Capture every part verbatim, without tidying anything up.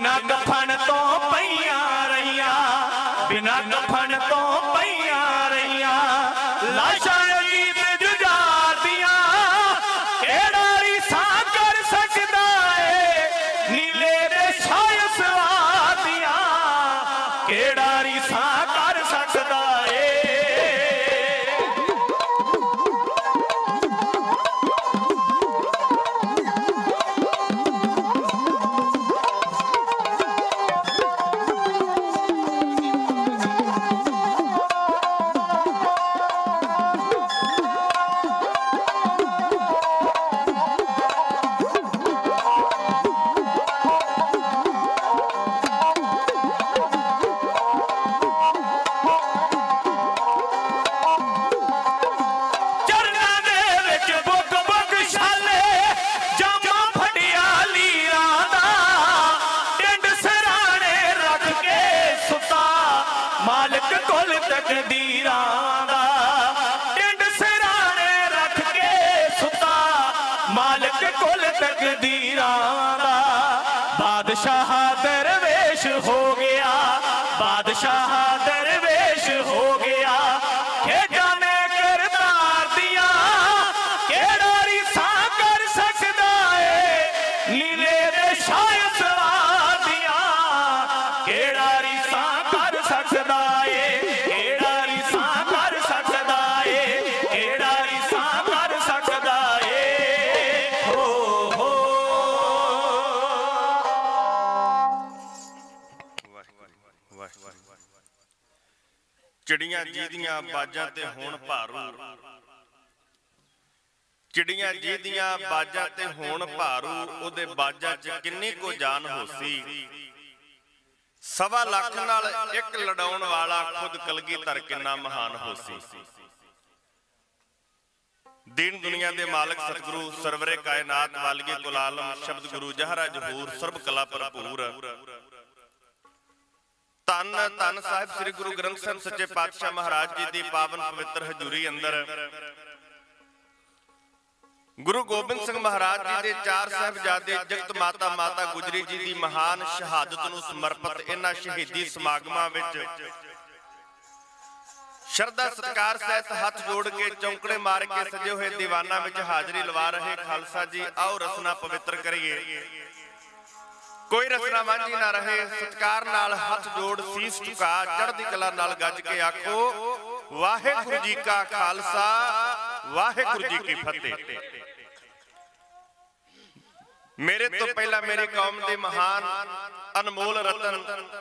बिना कफन तो पईया रहिया बिना कफन तो पईया रहिया लाशा अजीब जुजार दिया केड़ा रिसा कर सकदा है नीले दे छाय सवा दिया केड़ा रिसा कर सकदा है। मालिक कोल तकदीरां दा टिंड सिराने रख के सुता मालिक कोल तकदीरां दा बादशाह दरवेश हो गया बादशाह दरवेश हो गया खेजा ने करतार दिया केड़ा रिसा कर सकदा है नीले दे छाय सवा दिया केड़ा रिसा कर सकदा है केड़ा रिसा कर सकदा है केड़ा रिसा कर सकदा है हो हो। चिड़ियां जीदियां बाजां ते होण भारू चिड़ियां जीदियां बाजां ते होण भारू ओदे बाजां च किन्नी को जान होसी सवा लाख नाल एक लड़ाउण वाला खुद कलगीधर किन्ना महान होसी। दीन दुनिया दे मालिक सतगुरु सरवरे कायनात वालिए कुल आलम शब्द गुरु जहरा जहूर सर्ब कला भरपूर धन धन साहिब श्री गुरु ग्रंथ साहिब सच्चे पातशाह महाराज जी की पावन पवित्र हजूरी अंदर गुरु गोबिंद सिंह महाराज जी के चार साहिबजादे जगत माता माता गुजरी जी की महान शहादत नूं समर्पित इन्हां शहीदी समागमां विच शरदा सत्कार सहित हाथ जोड़ के चौंकड़े मार के सजे हुए दीवाना विच हाजरी लवा रहे खालसा जी आओ रसना पवित्र करिए कोई रसना वांझी ना रहे सत्कार नाल हाथ जोड़ सीस झुका चढ़दी कला नाल गज के आखो वाहिगुरू जी का खालसा वाहिगुरू जी की फतेह। मेरे तो पहला मेरी कौम दे महान अनमोल रतन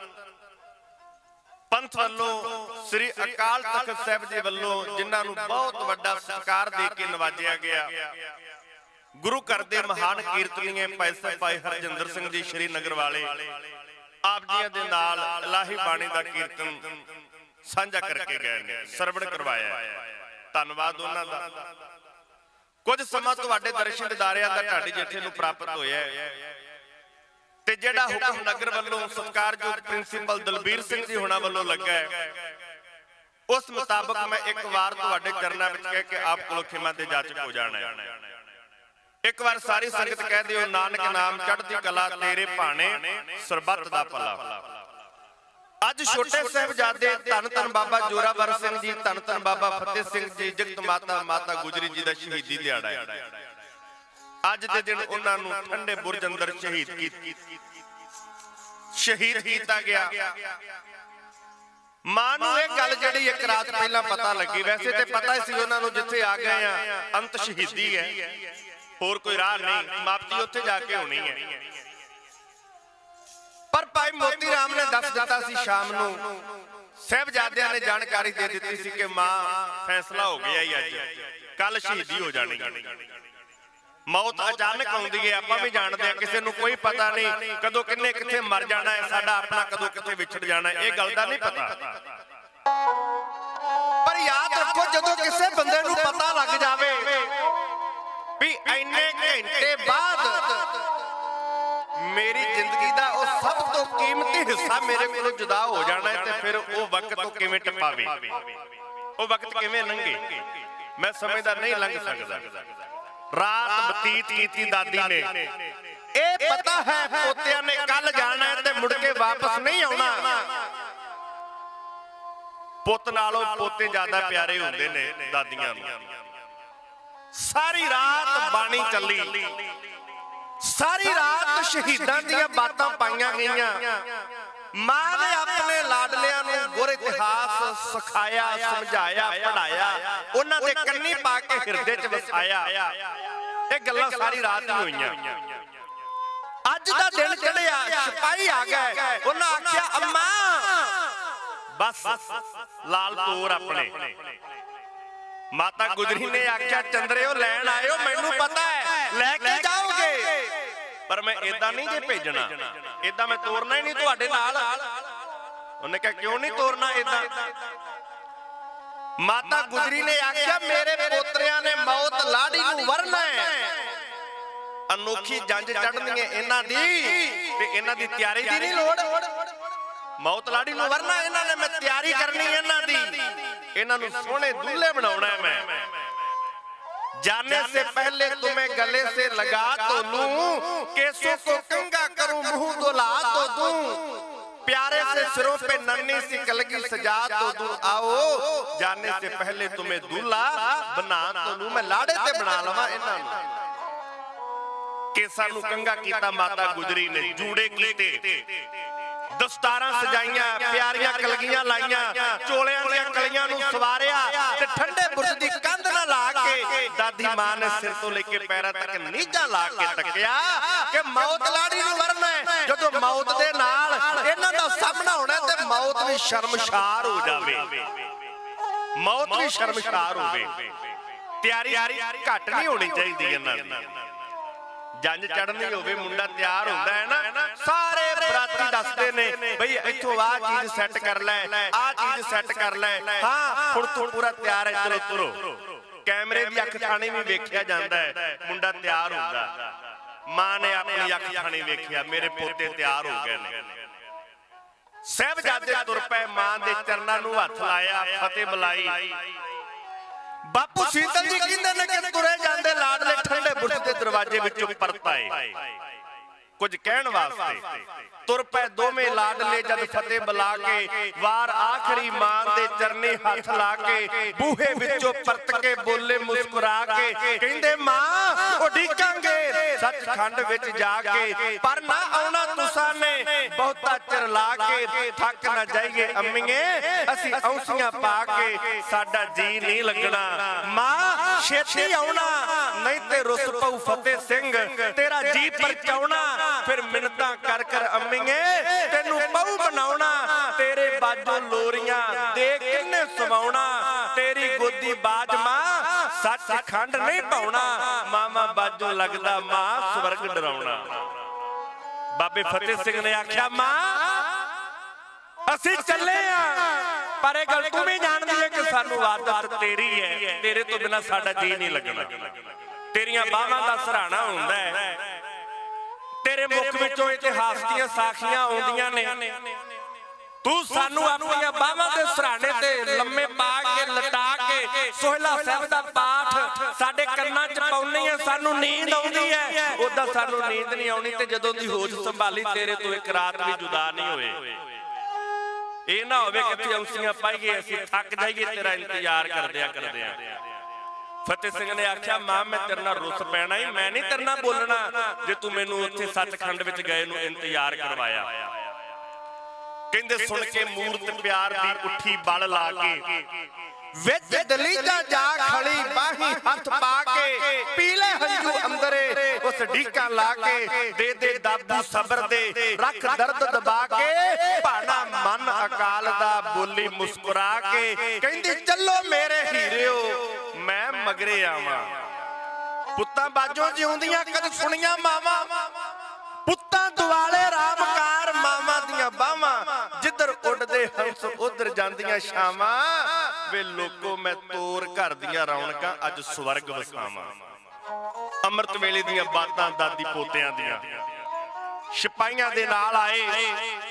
पंथ वालों श्री अकाल तख्त साहिब जी वालों जिन्हां नूं बहुत वड्डा सत्कार दे के नवाजिया गया गुरु घर दे महान कीर्तनीय पैसे भाई हरजिंदर सिंह जी श्रीनगर वाले आप जी दे नाल इलाही बाणी दा कीर्तन साझा करके गए ने सरवण करवाया धन्नवाद उन्हां दा। कुछ समा तुहाडे दर्शन दिदारियां दा ढाडी जेठे नूं प्राप्त होया ते जेड़ा हुकम नगर वालों सत्कारयोग प्रिंसीपल दलबीर सिंह जी हुणां वालों लगा है उस मुताबिक मैं एक बार तुहाडे चरनां विच कह के आप कोलों खिमा ते जाचक हो जाना है। एक बार सारी संगत कह दियो नानक नाम चढ़दी कला तेरे भाने सरबत दा भला। अज छोटे साहिबजादे धन धन बाबा जोरावर सिंह जी धन धन बाबा फतेह सिंह जी जगत माता माता गुजरी जी दा शहीदी दिहाड़ा है। अज दे दिन उन्हां नूं ठंडे बुरज अंदर शहीद कीता शहीद कीता गया। मां नूं इह गल जिहड़ी एक रात पहला पता लगी वैसे ते पता सी उन्हां नूं जिथे आ गए आ अंत शहीदी है होर कोई राह नहीं समाप्ति उत्थे जाके होनी है। पर भाई मोती राम ने दस दिता सी शाम नूं साहिबजादियां ने जानकारी दे दी सी कि मां फैसला हो गया ही अज कल शहीदी हो जानी। मौत अचानक आउंदी है आपां भी जानते हैं किसी नूं कोई पता नहीं कदों किन्ने कित्थे मर जाना है साडा अपना कदों कित्थे विछड़ जाना है यह गल दा नहीं पता। पर याद रखो जदों किसी बंदे नूं पता लग जावे भी इन्ने घंटे बाद मेरी जिंदगी दा वो सब तो कीमती हिस्सा मेरे कोलों जुदा हो जाना है ते फिर वो वक्त तो किवें टपावे वो वक्त किवें लंघे मैं समझदा नहीं लंघ सकदा। रात बतीत की दादी ने। ए पता है पोतिया ने कल जाना है ते मुड़ के वापस नहीं आना। पुत नालों पोते ज्यादा प्यारे होंदे ने दादियां नूं। सारी रात बाणी चली, सारी रात शहीदां दीयां बातां पाईयां गईयां। मां ने अपने लाडलियां नूं गुर इतिहास सिखाया, समझाया, पढ़ाया, उन्हां दे कन्नी पा के हिरदे च वसाया। ये गल्लां सारी रात ही होईयां। अज दा दिन चढ़िया, सिपाही आ गए, उन्हां आख्या अम्मा बस लाल तोर अपने। माता गुजरी ने आख्या चंद्रियो लैन आयो, मैनू पता है लैके जाओगे, पर मैं इदा नहीं जे भेजना, इदा मैं तोरना ही नहीं तुहाडे नाल। उन्हें कहा क्यों नहीं तोरना इदा? माता गुजरी ने आख्या मेरे पोतरियां ने मौत लाड़ी नूं वरना है। अनोखी जंज चढ़नी है इन्हां दी ते इन्हां दी तैयारी दी नहीं लोड़। मौत लाड़ी नूं वरना इन्हां ने, मैं तैयारी करनी है इन्हां दी, इन्हां नूं सोहणे दूल्हे बनाउणा है मैं। जाने से पहले तुम्हें गले से लगा तो लूं, केसों को कंघा करूं, मुंह धुला तो दूं, प्यारे से सिरों पे नन्ही सी कलगी सजा तो दूं। आओ जाने से पहले तुम्हें दूल्हा बना तो लूं, मैं लाड़े ते बना लवां इन्हां नूं। केसां नूं कंघा कीता माता गुजरी ने, जूड़े कीते, दस्तारां सजाइयां, प्यारियां कलगियां लाइयां, चोलियां दीयां कलियां नूं सवारिया ते ठंडे बुरज दी कंध ना ला के दादी मां ने सिर तो लेके पैरां तक नीचा ला के तकिया कि मौत लाड़ी नूं वरना है। जदों मौत दे नाल इन्हां दा सामना होना ते मौत भी शर्मशार हो जावे, मौत भी शर्मशार होवे। तैयारी घट नहीं होनी चाहिए इन्हां दी। जंज चढ़नी होवे, मुंडा तैयार होंदा है ना, सारे बराती दसदे ने बई इत्थों आ चीज सेट कर लै, आ चीज सेट कर लै, हां हुण तूं पूरा तैयार है, चलो तुरो। कैमरे दी अख थाणी भी वेखिया जांदा है, मुंडा तैयार होंदा। मां ने अपनी अख थाणी वेखिया, मेरे पोते तैयार हो गए ने। साहिबजादे तुर पए, मां दे चरनां नूं हत्थ लाया, फतेह बुलाई। बापू सीतल जी कहंदे ने कि तुरे जांदे लाडले ठंडे बुरज दे दरवाजे विचों परत आए कुछ कहण वास्ते। तुर पै दोवें लाडले जद फतेह बुला के, वार आखरी मां दे चरनी हथ ला के, बूहे विचों परत के बोले मुस्कुरा के, कहंदे मां उडीकांगे सचखंड विच जाके, पर ना आउणा तुसां ने बहुता चिर ला के, थक ना जाइए अम्मीए असीं औंसियां पा के, साडा जी नहीं लगना। मां छेती आउणा नहीं ते रुस पऊ फतेह सिंह, तेरा जी परचाउणा फिर मिन्नतां कर कर अम्मीए तेनू पऊ बनाउणा, तेरे बाजों लोरियां दे किन्ने सवाउणा, तेरी गोदी बाज मां सचखंड नहीं पाउणा, मामा बाजों लगदा मां स्वर्ग डराउणा। बाबे फतेह सिंह ने आख्या मां असीं चले आ, पर इह गल तूं भी जानदी है कि सानू आदत तेरी है, तेरे तो बिना साडा जी नहीं लगना। तेरियां बाहां दा सराहना हुंदा है, तेरे मुख विचों इतिहास दीयां साखियां आउंदियां ने, तू सानू अपनी बाहां दे सराहने ते लम्मे पा के लटा के सोहला साहिब दा पाठ साडे कन्नां च पाउणी है, सानू नींद आउंदी है। ओदा सानू नींद नहीं आउणी ते जदों दी होश संभाली तेरे तो एक रात भी जुदा नहीं होए। ये ना होवे कि औंसियां पाईए असीं थक जाइए तेरा इंतजार करदिया करदिया। फतेह सिंह ने आख्या मां मैं तेरे नाल रुस पैना ही, मैं नहीं तेरे नाल बोलना जे तू मैनू उत्थे सचखंड विच गए नूं इंतजार करवाया। कहंदे सुन के मूरत प्यार दी उठी बल ला के, विच दलीजा जा खड़ी बाही हथ पा के, पीले हंजू अंदरे उस ढीका ला के, दे दे दाबू सबर दे रख दर्द दबा के, भाना मन अकाल दा बोली मुस्कुरा के, कहंदी चलो मेरे हीरियो मैं मगरे आवां। पुत्तां बाजों जिउंदियां कद सुणियां मावां, पुत्तां दुआले रामकार मावां दियां बावां, जिधर उड़दे हंस उधर जांदियां छावां, वे लोको मैं तोर घर दियां रौनकां अज स्वर्ग वसावां। अमृत वेले दियां बातां दादी पोतियां दियां सिपाहियां दे नाल आए,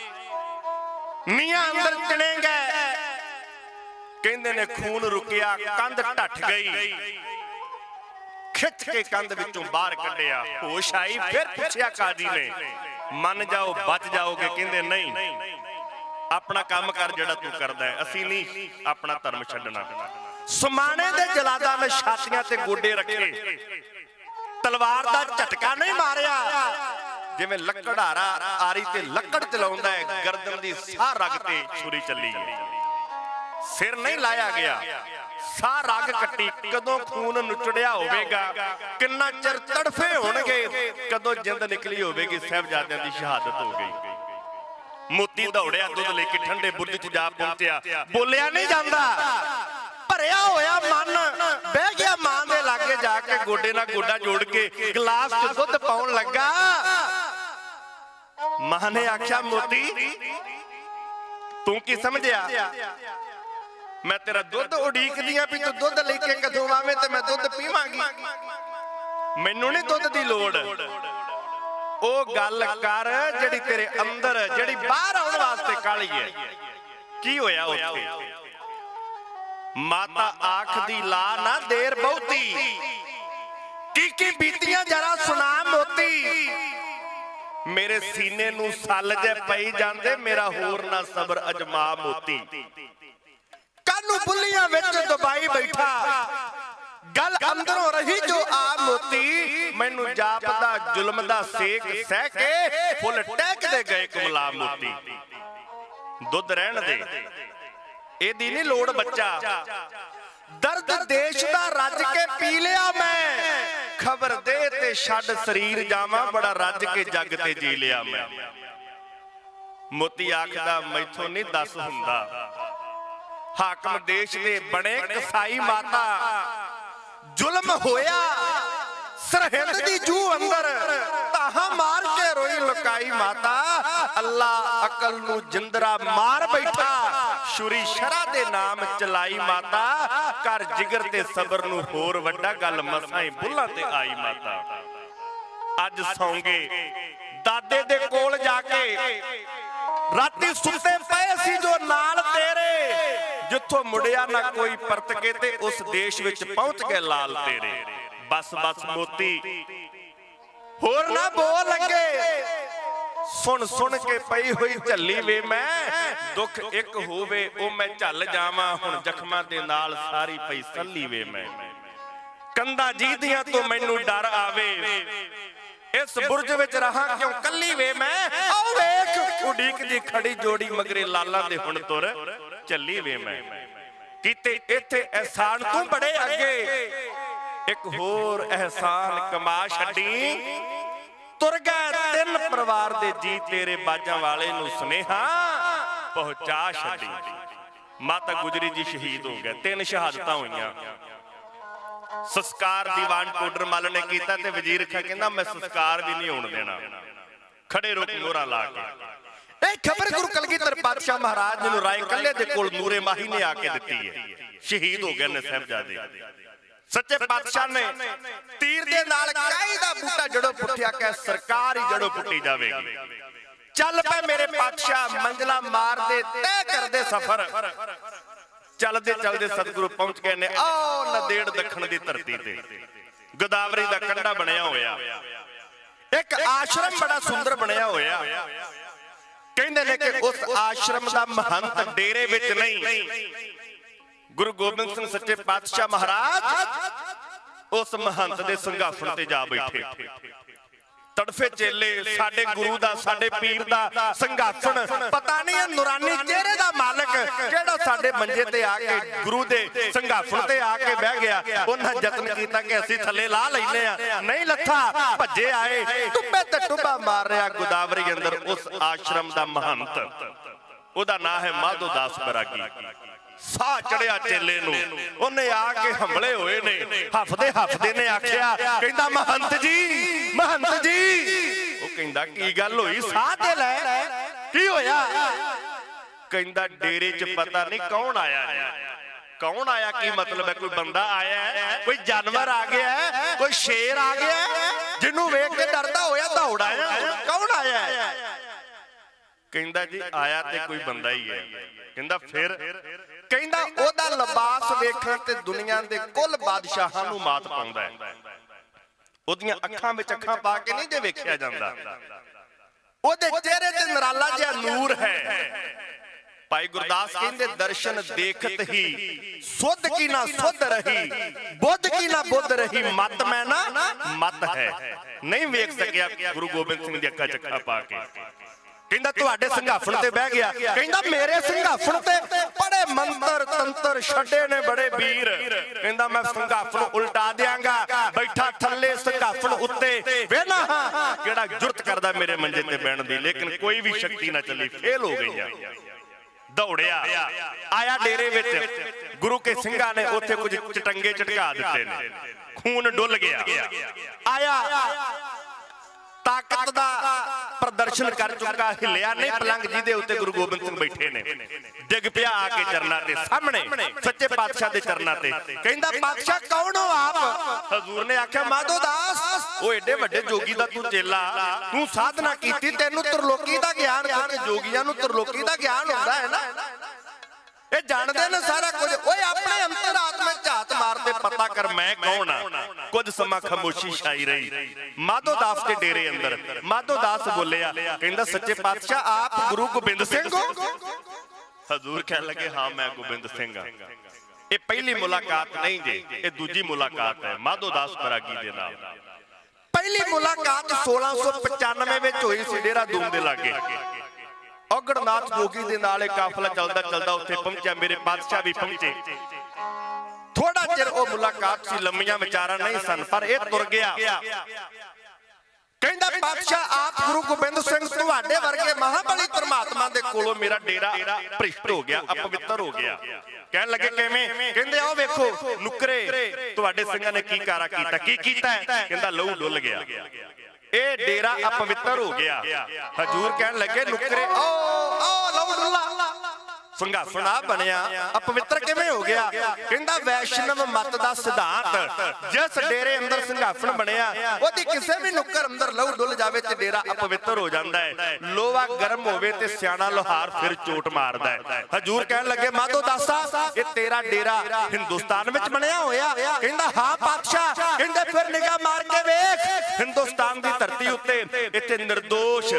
मियां अंदर चले गए, कहंदे ने खून रुकिया, कंध ढट गई, खिच के कंध विचों बाहर कढ़िया। होश आई, फिर पूछया काजी ने, मन जाओ बच जाओगे? कहंदे नहीं, अपना काम कर जिहड़ा तू करदा है, असीं नहीं अपना धर्म छड्डना। समाने दे जलादा ने छातियां ते गोडे रखे, तलवार दा झटका नहीं मारिया, जिवें लकड़हारा आरी ते लकड़ चलाउंदा है, गर्दन दी साह रग ते छुरी चली गई। सिर नहीं लाया गया, साह रग कट्टी, कदों खून नुचड़िया होवेगा, किन्ना चिर तड़फे होणगे, कदों जिंद निकली होवेगी, साहिबजादियां दी शहादत हो गई। मोती दौड़िया दुध लेके ठंडे बुर्ज च जा पहुंचिया, बोलिया नहीं जांदा, भरिया होया मन, बह गया मां दे लागे जाके, गोडे नाल गोडा जोड़ के गिलास च दुध पाउण लगा। मां ने आख्या, मोती तू की समझिया? मैं तेरा दुध उड़ीकदी आ भी तू दुध लेके कदों आवे ते मैं दुध पीवांगी, मैनू नहीं दुध दी लोड़। ओ गल कर जिहड़ी तेरे अंदर, जिहड़ी बाहर आउण वास्ते काली है। की होया उत्थे? माता आखदी ला ना देर बहुती, की की बीतियां जरा सुना मोती। मेरे सीने नू सल जे पई जांदे, मेरा होर ना सबर अजमा मोती। कानू बुल्लियां विच दबाई बैठा, गल अंदरों रही जो आ मोती। मैनू जापदा जुल्म दा सेक सह के फुल टहक दे गए कमला मोती। दुध रहन दे, एदी नहीं लोड़ बच्चा, दर्द देश दा रज के पी लिया मैं, खबर दे ते छड़ शरीर जावां, बड़ा रज के जग ते जी लिया मैं। मोती आखदा मैथों नहीं दस हुंदा, हाकम देश दे बने कसाई माता, जुल्म होया सरहिंद दी जू अंदर, ताहा मार के रोई लुकाई माता। अल्लाह अकल नू जिंदरा मार बैठा, छुरी शरा दे नाम चलाई माता। कर जिगर ते सबर नू होर वड्डा, गल मसाई बुल्लां ते आई माता। अज सौंगे दादे दे कोल जाके, राती सुते पए सी जो नाल तेरे, जिथों मुड़िया ना कोई परत के, ते उस देश विच पहुंच गए लाल तेरे। बस बस मोती होर ना बोल लगे, सुन सुन के पई हुई झल्ली वे मैं, दुख एक होवे ओ मैं झल जावां, हुण जख्मां दे नाल सारी पई सल्ली वे मैं। कंधा जीदियां तो मैनू डर आवे, इस बुरज विच रहा क्यों कल्ली वे मैं। आओ वेख उड़ीक दी खड़ी जोड़ी, मगरे लाला दे हुण तुर चली वे मैं। कीते इत्थे एहसान तू बड़े अगे, एक होर एहसान कमा छड्डी। तुर गए तीन परिवार दे जी, तेरे बाजां वाले नू सुनेहा पहुंचा छड्डी। माता गुजरी जी शहीद हो गए, तीन शहादतां होईयां। संस्कार दीवान टोडर मल ने कीता ते वजीर खां कहंदा मैं संस्कार भी नहीं होण देना, खड़े रुक मोहरा ला के। ए खबर गुरु कलगीधर पातशाह महाराज जी नूं राय कल्ले दे कोल नूरे माही ने आके दित्ती है। शहीद हो गए ने साहिबजादे। सच्चे पातशाह ने तीर दे नाल काई दा बूटा जड़ो पुट्ठिया कह सरकार ही जड़ो पुट्टी जावेगी। चल पे मेरे पातशाह मंजिला मार दे तय कर दे सफर। चलदे चलदे सतगुरु पहुंच गए ने आ नदेड़ दखण दी धरती ते, गोदावरी दा कंढा बनया होया, एक आश्रम बड़ा सुंदर बनया होया। कहंदे ने कि उस आश्रम दा महंत डेरे विच नहीं, गुरु गोबिंद सिंह सच्चे पातशाह महाराज उस महंत दे संघासन ते जा बैठे। तड़फे चेले साडे गुरु दा साडे पीर दा संघासन, पता नहीं नूरानी चेहरे दा मालिक केड़ा साडे मंजे ते आके गुरु दे संघासन ते आके बह गया। उन्हां यतन कीता कि असीं थल्ले ला लैने आ, नहीं लथा, भज्जे आए टुब्बे ते टुब्बा मार रिया गोदावरी अंदर उस आश्रम दा महंत। ओदा नाम है माधो दास बैरागी। साह चढ़िया चेले नूं, उन्हें आके हमले होए ने, हफदे हफदे ने आख्या कहंदा महंत जी महंत जी। वो कहंदा की गल होई साह ते लै, की होया? कहंदा डेरे च पता नहीं कौन आया है। कौन आया की मतलब है? कोई बंदा आया है, कोई जानवर आ गया है, कोई शेर आ गया है, जिन्हों वेख के डरदा होया दौड़ आया। कौन आया है? कहंदा जी आया ते कोई बंदा ही है। कहंदा फिर? कहंदा ओदा लिबास वेखण ते दुनिया दे कुल बादशाहां नूं मात पाउंदा है। ਉਹਦੀਆਂ ਅੱਖਾਂ ਵਿੱਚ ਅੱਖਾਂ ਪਾ ਕੇ ਨਹੀਂ ਜੇ ਵੇਖਿਆ ਜਾਂਦਾ, ਉਹਦੇ ਚਿਹਰੇ ਤੇ ਨਿਰਾਲਾ ਜਿਹਾ ਨੂਰ ਹੈ। ਭਾਈ ਗੁਰਦਾਸ ਕਹਿੰਦੇ ਦਰਸ਼ਨ ਦੇਖਤ ਹੀ ਸੁਧ ਕੀ ਨਾ ਸੁਧ ਰਹੀ, ਬੁੱਧ ਕੀ ਨਾ ਬੁੱਧ ਰਹੀ, ਮਤ ਮੈਂ ਨਾ ਮਤ ਹੈ। ਨਹੀਂ ਵੇਖ ਸਕਿਆ ਗੁਰੂ ਗੋਬਿੰਦ ਸਿੰਘ ਦੀ ਅੱਖਾਂ ਚ ਅੱਖਾਂ ਪਾ ਕੇ। ਕਹਿੰਦਾ ਤੁਹਾਡੇ ਸੰਘਾਫਣ ਤੇ ਬਹਿ ਗਿਆ, ਕਹਿੰਦਾ ਮੇਰੇ ਸੰਘਾਫਣ ਤੇ ਬੜੇ ਮੰਤਰ ਤੰਤਰ ਛੱਡੇ ਨੇ ਬੜੇ ਵੀਰ। ਕਹਿੰਦਾ ਮੈਂ ਸੰਘਾਫਣ ਉਲਟਾ ਦਿਆਂਗਾ, ਬੈਠਾ ਥੱਲੇ ਸੰਘਾਫਣ ਉੱਤੇ ਵੇਨਾ ਹਾਂ ਕਿਹੜਾ ਜੁਰਤ ਕਰਦਾ ਮੇਰੇ ਮੰਜੇ ਤੇ ਬਹਿਣ ਦੀ। ਲੇਕਿਨ ਕੋਈ ਵੀ ਸ਼ਕਤੀ ਨਾ ਚੱਲੀ, ਫੇਲ ਹੋ ਗਈਆਂ। ਦੌੜਿਆ ਆਇਆ ਡੇਰੇ ਵਿੱਚ, ਗੁਰੂ ਕੇ ਸਿੰਘਾਂ ਨੇ ਉੱਥੇ ਕੁਝ ਚਟੰਗੇ ਝਟਕਾ ਦਿੱਤੇ ਨੇ, ਖੂਨ ਡੁੱਲ ਗਿਆ। ਆਇਆ ਤਾਕਤ ਦਾ ਪ੍ਰਦਰਸ਼ਨ ਕਰ ਚੁੱਕਾ, ਹਿਲਿਆ ਨਹੀਂ ਪਲੰਗ ਜਿਹਦੇ ਉੱਤੇ ਗੁਰੂ ਗੋਬਿੰਦ ਸਿੰਘ ਬੈਠੇ ਨੇ। ਡਿੱਗ ਪਿਆ ਆ ਕੇ ਚਰਨਾਂ ਤੇ ਸਾਹਮਣੇ, ਸੱਚੇ ਪਾਤਸ਼ਾਹ ਦੇ ਚਰਨਾਂ ਤੇ। ਕਹਿੰਦਾ ਪਾਤਸ਼ਾਹ ਕੌਣ ਹੋ ਆਪ? ਹਜ਼ੂਰ ਨੇ ਆਖਿਆ ਮਾਧੋ ਦਾਸ, ਉਹ ਏਡੇ ਵੱਡੇ ਜੋਗੀ ਦਾ ਤੂੰ ਚੇਲਾ, ਤੂੰ ਸਾਧਨਾ ਕੀਤੀ, ਤੈਨੂੰ ਤਰਲੋਕੀ ਦਾ ਗਿਆਨ, ਕਿਉਂਕਿ ਜੋਗੀਆਂ ਨੂੰ ਤਰਲੋਕੀ ਦਾ ਗਿਆਨ ਹੁੰਦਾ ਹੈ ਨਾ, ਇਹ ਜਾਣਦੇ ਨੇ ਸਾਰਾ ਕੁਝ। ਓਏ ਆਪਣੇ ਅੰਤਰ ਆਤਮਾ ਝਾਤ ਮਾਰਦੇ ਪਤਾ ਕਰ ਮੈਂ ਕੌਣ ਆ। ਕੁਝ ਸਮਾਂ ਖਾਮੋਸ਼ੀ ਛਾਈ ਰਹੀ ਮਾਧੋ ਦਾਸ ਦੇ ਡੇਰੇ ਅੰਦਰ। ਮਾਧੋ ਦਾਸ ਬੋਲਿਆ, ਕਹਿੰਦਾ ਸੱਚੇ ਪਾਤਸ਼ਾਹ ਆਪ ਗੁਰੂ ਗੋਬਿੰਦ ਸਿੰਘ ਹੋ? ਹਜ਼ੂਰ ਕਹਿਣ ਲੱਗੇ ਹਾਂ ਮੈਂ ਗੋਬਿੰਦ ਸਿੰਘ ਆ। ਇਹ ਪਹਿਲੀ ਮੁਲਾਕਾਤ ਨਹੀਂ ਜੀ, ਇਹ ਦੂਜੀ ਮੁਲਾਕਾਤ ਹੈ ਮਾਧੋ ਦਾਸ ਬਰਾਗੀ ਦੇ ਨਾਲ। ਪਹਿਲੀ ਮੁਲਾਕਾਤ ਸੋਲਾਂ ਸੌ ਪਚਾਨਵੇਂ ਵਿੱਚ ਹੋਈ ਸੀ ਡੇਰਾ ਦੂਮ ਦੇ ਲਾਗੇ। ਔਗੜਨਾਥ ਜੋਗੀ ਦੇ ਨਾਲ ਇਹ ਕਾਫਲਾ ਚੱਲਦਾ ਚੱਲਦਾ ਉੱਥੇ ਪਹੁੰਚਿਆ, ਮੇਰੇ ਪਾਤਸ਼ਾਹ ਵੀ ਪਹੁੰਚੇ। ਥੋੜਾ ਚਿਰ ਉਹ ਮੁਲਾਕਾਤ ਸੀ, ਲੰਮੀਆਂ ਵਿਚਾਰਾਂ ਨਹੀਂ ਸਨ, ਪਰ ਇਹ ਤੁਰ ਗਿਆ। ਕਹਿੰਦਾ ਪਾਤਸ਼ਾਹ ਆਪ ਗੁਰੂ ਗੋਬਿੰਦ ਸਿੰਘ ਤੁਹਾਡੇ ਵਰਗੇ ਮਹਾਬਲੀ ਪਰਮਾਤਮਾ ਦੇ ਕੋਲੋਂ ਮੇਰਾ ਡੇਰਾ ਭ੍ਰਿਸ਼ਟ ਹੋ ਗਿਆ, ਅਪਵਿੱਤਰ ਹੋ ਗਿਆ। ਕਹਿਣ ਲੱਗੇ ਕਿਵੇਂ? ਕਹਿੰਦੇ ਆਓ ਵੇਖੋ ਨੁਕਰੇ ਤੁਹਾਡੇ ਸਿੰਘਾਂ ਨੇ ਕੀ ਕਾਰਾ ਕੀਤਾ। ਕੀ ਕੀਤਾ? ਕਹਿੰਦਾ ਲਹੂ ਡੁੱਲ ਗਿਆ, ਇਹ ਡੇਰਾ ਅਪਵਿੱਤਰ ਹੋ ਗਿਆ। ਹਜ਼ੂਰ ਕਹਿਣ ਲੱਗੇ ਨੁਕਰੇ ਓ ਓ ਲਹੂ ਡੁੱਲਾ, ਸੰਘਾਸਣ ਆ ਬਣਿਆ, ਅਪਵਿੱਤਰ ਕਿਵੇਂ ਹੋ ਗਿਆ? ਕਹਿੰਦਾ ਵੈਸ਼ਨਵ ਮਤ ਦਾ ਸਿਧਾਂਤ, ਜਿਸ ਡੇਰੇ ਅੰਦਰ ਸੰਘਾਸਣ ਬਣਿਆ ਉਹਦੀ ਕਿਸੇ ਵੀ ਨੁੱਕਰ ਅੰਦਰ ਲਹੂ ਡੁੱਲ ਜਾਵੇ ਤੇ ਡੇਰਾ ਅਪਵਿੱਤਰ ਹੋ ਜਾਂਦਾ ਹੈ। ਲੋਹਾ ਗਰਮ ਹੋਵੇ ਤੇ ਸਿਆਣਾ ਲੋਹਾਰ ਫਿਰ ਚੋਟ ਮਾਰਦਾ ਹੈ। ਹਜ਼ੂਰ ਕਹਿਣ ਲੱਗੇ ਮਾਧੋ ਦਾਸਾ ਇਹ ਤੇਰਾ ਡੇਰਾ ਹਿੰਦੁਸਤਾਨ ਵਿੱਚ ਬਣਿਆ ਹੋਇਆ? ਕਹਿੰਦਾ ਹਾਂ ਪਾਤਸ਼ਾਹ। ਕਹਿੰਦੇ ਫਿਰ ਨਿਗਾਹ ਮਾਰ ਕੇ ਵੇਖ, ਹਿੰਦੁਸਤਾਨ ਦੀ ਧਰਤੀ ਉੱਤੇ ਇੱਥੇ ਨਿਰਦੋਸ਼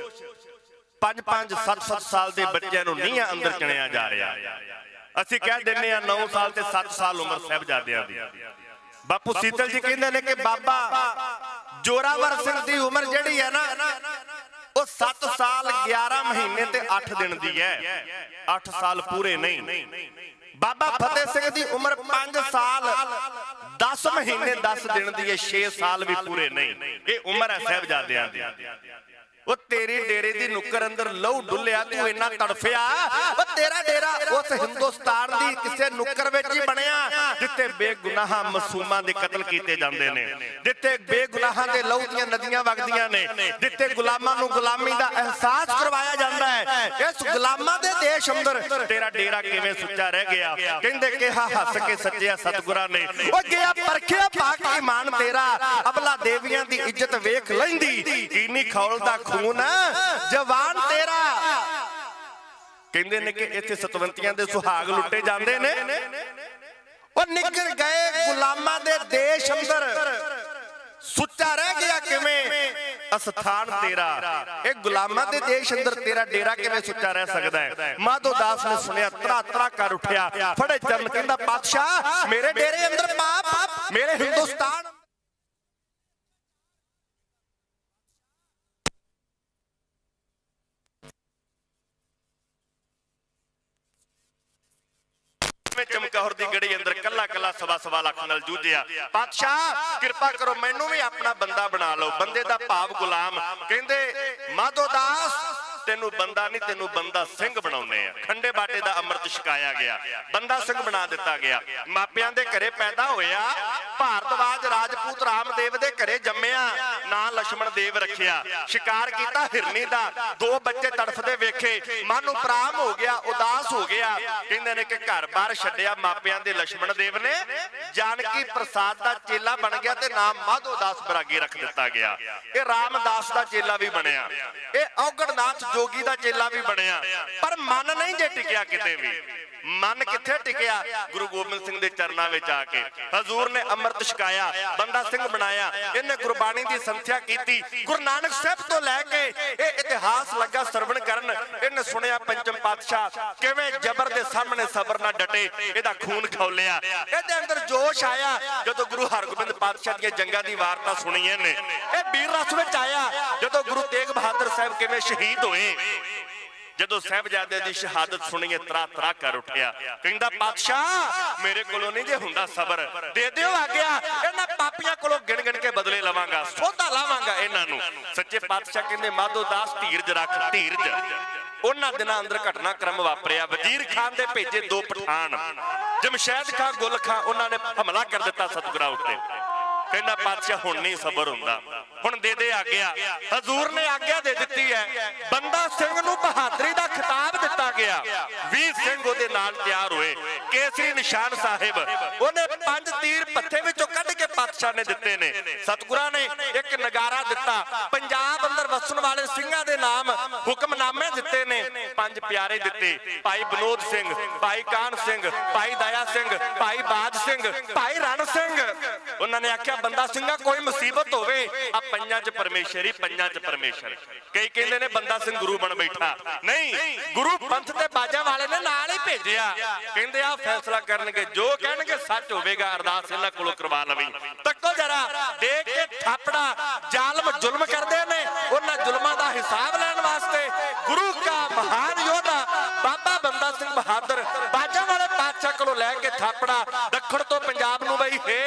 ਪੰਜ ਪੰਜ ਸੱਤ ਸੱਤ ਸਾਲ ਦੇ ਬੱਚਿਆਂ ਨੂੰ ਨੀਹਾਂ ਅੰਦਰ ਚਿਣਿਆ ਜਾ ਰਿਹਾ। ਅਸੀਂ ਕਹਿ ਦਿੰਨੇ ਆ ਨੌ ਸਾਲ ਤੇ ਸੱਤ ਸਾਲ ਉਮਰ ਸਾਹਿਬਜ਼ਾਦਿਆਂ ਦੀ। ਬਾਪੂ ਸੀਤਲ ਜੀ ਕਹਿੰਦੇ ਨੇ ਕਿ ਬਾਬਾ ਜੋਰਾਵਰ ਸਿੰਘ ਦੀ ਉਮਰ ਜਿਹੜੀ ਹੈ ਨਾ ਉਹ ਸੱਤ ਸਾਲ ਗਿਆਰਾਂ ਮਹੀਨੇ ਤੇ ਅੱਠ ਦਿਨ ਦੀ ਹੈ, ਅੱਠ ਸਾਲ ਪੂਰੇ ਨਹੀਂ। ਬਾਬਾ ਫਤਿਹ ਸਿੰਘ ਦੀ ਉਮਰ ਪੰਜ ਸਾਲ ਦਸ ਮਹੀਨੇ ਦਸ ਦਿਨ ਦੀ ਹੈ, ਛੇ ਸਾਲ ਵੀ ਪੂਰੇ ਨਹੀਂ। ਇਹ ਉਮਰ ਹੈ ਸਾਹਿਬਜ਼ਾਦਿਆਂ ਦੀ। ਉਹ ਤੇਰੀ ਡੇਰੇ ਦੀ ਨੁੱਕਰ ਅੰਦਰ ਲਹੂ ਡੁੱਲਿਆ, ਤੂੰ ਇੰਨਾ ਤੜਫਿਆ। ਉਹ ਤੇਰਾ ਡੇਰਾ ਉਸ ਹਿੰਦੁਸਤਾਨ ਦੀ ਕਿਸੇ ਨੁੱਕਰ ਵਿੱਚ ਹੀ ਬਣਿਆ ਜਿੱਥੇ ਬੇਗੁਨਾਹ ਮਾਸੂਮਾਂ ਦੇ ਕਤਲ ਕੀਤੇ ਜਾਂਦੇ ਨੇ, ਜਿੱਥੇ ਬੇਗੁਨਾਹਾਂ ਦੇ ਲਹੂ ਦੀਆਂ ਨਦੀਆਂ ਵਗਦੀਆਂ ਨੇ, ਜਿੱਥੇ ਗੁਲਾਮਾਂ ਨੂੰ ਗੁਲਾਮੀ ਦਾ ਅਹਿਸਾਸ ਕਰਵਾਇਆ ਜਾਂਦਾ ਹੈ। ਇਸ ਗੁਲਾਮਾਂ ਦੇ ਦੇਸ਼ ਅੰਦਰ ਤੇਰਾ ਡੇਰਾ ਕਿਵੇਂ ਸੁੱਚਾ ਰਹਿ ਗਿਆ? ਕਹਿੰਦੇ ਕਿਹਾ ਹੱਸ ਕੇ ਸੱਚਿਆ ਸਤਿਗੁਰਾਂ ਨੇ, ਉਹ ਗਿਆ ਪਰਖਿਆ ਪਾਕ ਈਮਾਨ ਤੇਰਾ, ਅਬਲਾ ਦੇਵੀਆਂ ਦੀ ਇੱਜ਼ਤ ਵੇਖ ਲੈਂਦੀ, ਕੀਨੀ ਖੌਲਦਾ ਜਵਾਨ ਤੇਰਾ। ਕਹਿੰਦੇ ਨੇ ਕਿ ਇੱਥੇ ਸਤਵੰਤੀਆਂ ਦੇ ਸੁਹਾਗ ਲੁੱਟੇ ਜਾਂਦੇ ਨੇ। ਉਹ ਨਿਕਲ ਗਏ ਗੁਲਾਮਾਂ ਦੇ ਦੇਸ਼ ਅੰਦਰ ਸੁੱਚਾ ਰਹਿ ਗਿਆ ਕਿਵੇਂ ਅਸਥਾਨ ਤੇਰਾ? ਇਹ ਗੁਲਾਮਾਂ ਦੇ ਦੇਸ਼ ਅੰਦਰ ਤੇਰਾ ਡੇਰਾ ਕਿਵੇਂ ਸੁੱਚਾ ਰਹਿ ਸਕਦਾ ਹੈ? ਮਾਧੋ ਦਾਸ ਨੇ ਸੁਣਿਆ, ਤਰਾ ਤਰਾ ਕਰ ਉੱਠਿਆ, ਫੜੇ ਚਰਨ, ਕਹਿੰਦਾ ਪਾਤਸ਼ਾਹ ਮੇਰੇ ਡੇਰੇ ਅੰਦਰ ਪਾਪ, ਮੇਰੇ ਹਿੰਦੁਸਤਾਨ ਚਮਕੌਰ ਦੀ ਗੜੀ ਅੰਦਰ ਕੱਲਾ ਕੱਲਾ ਸਵਾ ਸਵਾ ਲੱਖ ਨਾਲ ਜੂਝਿਆ। ਪਾਤਸ਼ਾਹ ਕਿਰਪਾ ਕਰੋ ਮੈਨੂੰ ਵੀ ਆਪਣਾ ਬੰਦਾ ਬਣਾ ਲਓ। ਬੰਦੇ ਦਾ ਭਾਵ ਗੁਲਾਮ। ਕਹਿੰਦੇ ਮਾਧੋ ਦਾਸ ਤੈਨੂੰ ਬੰਦਾ ਨਹੀਂ, ਤੈਨੂੰ ਬੰਦਾ ਸਿੰਘ ਬਣਾਉਨੇ ਆ। ਖੰਡੇ ਬਾਟੇ ਦਾ ਅੰਮ੍ਰਿਤ ਛਕਾਇਆ ਗਿਆ, ਬੰਦਾ ਸਿੰਘ ਬਣਾ ਦਿੱਤਾ ਗਿਆ। ਮਾਪਿਆਂ ਦੇ ਘਰੇ ਪੈਦਾ ਹੋਇਆ, ਭਾਰਤਵਾਜ ਰਾਜਪੂਤ ਰਾਮਦੇਵ ਦੇ ਘਰੇ ਜੰਮਿਆ, ਨਾਂ ਲక్ష్మణ ਦੇਵ ਰੱਖਿਆ। ਸ਼ਿਕਾਰ ਕੀਤਾ ਹਿਰਨੀ ਦਾ, ਦੋ ਬੱਚੇ ਤੜਫਦੇ ਵੇਖੇ, ਮਨ ਉਪਰਾਮ ਹੋ ਗਿਆ, ਉਦਾਸ ਹੋ ਗਿਆ। ਕਹਿੰਦੇ ਨੇ ਕਿ ਘਰ ਬਾਹਰ ਛੱਡਿਆ ਮਾਪਿਆਂ ਦੇ ਲక్ష్మణ ਦੇਵ ਨੇ, ਜਾਨਕੀ ਪ੍ਰਸਾਦ ਦਾ ਚੇਲਾ ਬਣ ਗਿਆ ਤੇ ਨਾਮ ਮਾਧੋ ਦਾਸ ਬਰਾਗੀ ਰੱਖ ਦਿੱਤਾ ਗਿਆ। ਇਹ ਰਾਮਦਾਸ ਦਾ ਚੇਲਾ ਵੀ ਬਣਿਆ। ਇਹ ਔਗੜਨਾਥ जोगी दा चेला भी बनया, पर मन नहीं जे टिकिया किते भी। मन किथे टिकिया? गुरु गोबिंद सिंह दे चरनां विच आके हजूर ने अमृत छकाया, बंदा सिंह बनाया, इन्हें गुरबाणी दी संथ्या कीती। गुरु नानक साहब तो लैके ये इतिहास लगा सरवण करन, इन्हें सुनिया पंचम पातशाह किवें जबर दे सामने सबर ना डटे, इहदा खून खौलिया, इहदे अंदर जोश आया। जदों गुरु हरगोबिंद पातशाह दी जंगां दी वारता सुनी इन्हें, ये वीर रस विच आया। जदों गुरु तेग बहादुर साहब किवें शहीद होए, जदों साहिबजादे दी शहादत सुनी तरा तरा कर उठिया, कहंदा पातशाह मेरे कोलों नहीं जे हुंदा सबर, दे दिओ आ गया, इन्हां पापियां कोलों गिण गिण के बदले लवांगा, सोधा लावांगा इन्हां नूं। सच्चे पातशाह कहंदे माधो दास धीरज रख, धीरज। उन्हां दिनां अंदर घटनाक्रम वापरिया। वजीर खान दे भेजे दो पठान, जमशैद खान गुल खान, उन्हां ने हमला कर दिता सतगुरां उत्ते। कहना पातशाह हुण नहीं सबर हुंदा, हुण दे दे आग्या। हजूर ने आग्या दे दित्ती है। बंदा सिंह नूं बहादरी दा खिताब दिता गया। वीर सिंह उहदे नाल तैयार होए। केसरी निशान साहिब उहने पंज तीर पत्थे विचों कढ के पातशाह ने दित्ते ने। सतगुरां ने एक नगारा दिता, पंजाब अंदर वसण वाले सिंहां दे नाम हुक्मनामे दित्ते ने। पंज प्यारे दित्ते, भाई बनोद सिंह, भाई कान सिंह, भाई दया सिंह, भाई बाज सिंह, भाई रण सिंह। उन्होंने आख्या बंदा सिंह कोई मुसीबत होवे आ पंजां च परमेश्वर ही, पंजां च परमेश्वर। कई कहंदे ने बंदा सिंह गुरु बन बैठा, नहीं, गुरु पंथ ते बाजा वाले ने नाल ही भेजिया। कहंदे आ फैसला करनगे, जो कहणगे सच होवेगा, अरदास इन्हां कोलों करवा लवी। तक्को जरा, देख के थापड़ा जालम जुल्म करदे ने, उन्हां जुल्मां दा हिसाब लैण वास्ते गुरु का महान योद्धा बाबा बंदा सिंह बहादुर बाजा वाले पातशाह कोलों लैके थापड़ा दक्षिण तो पंजाब नूं बई हे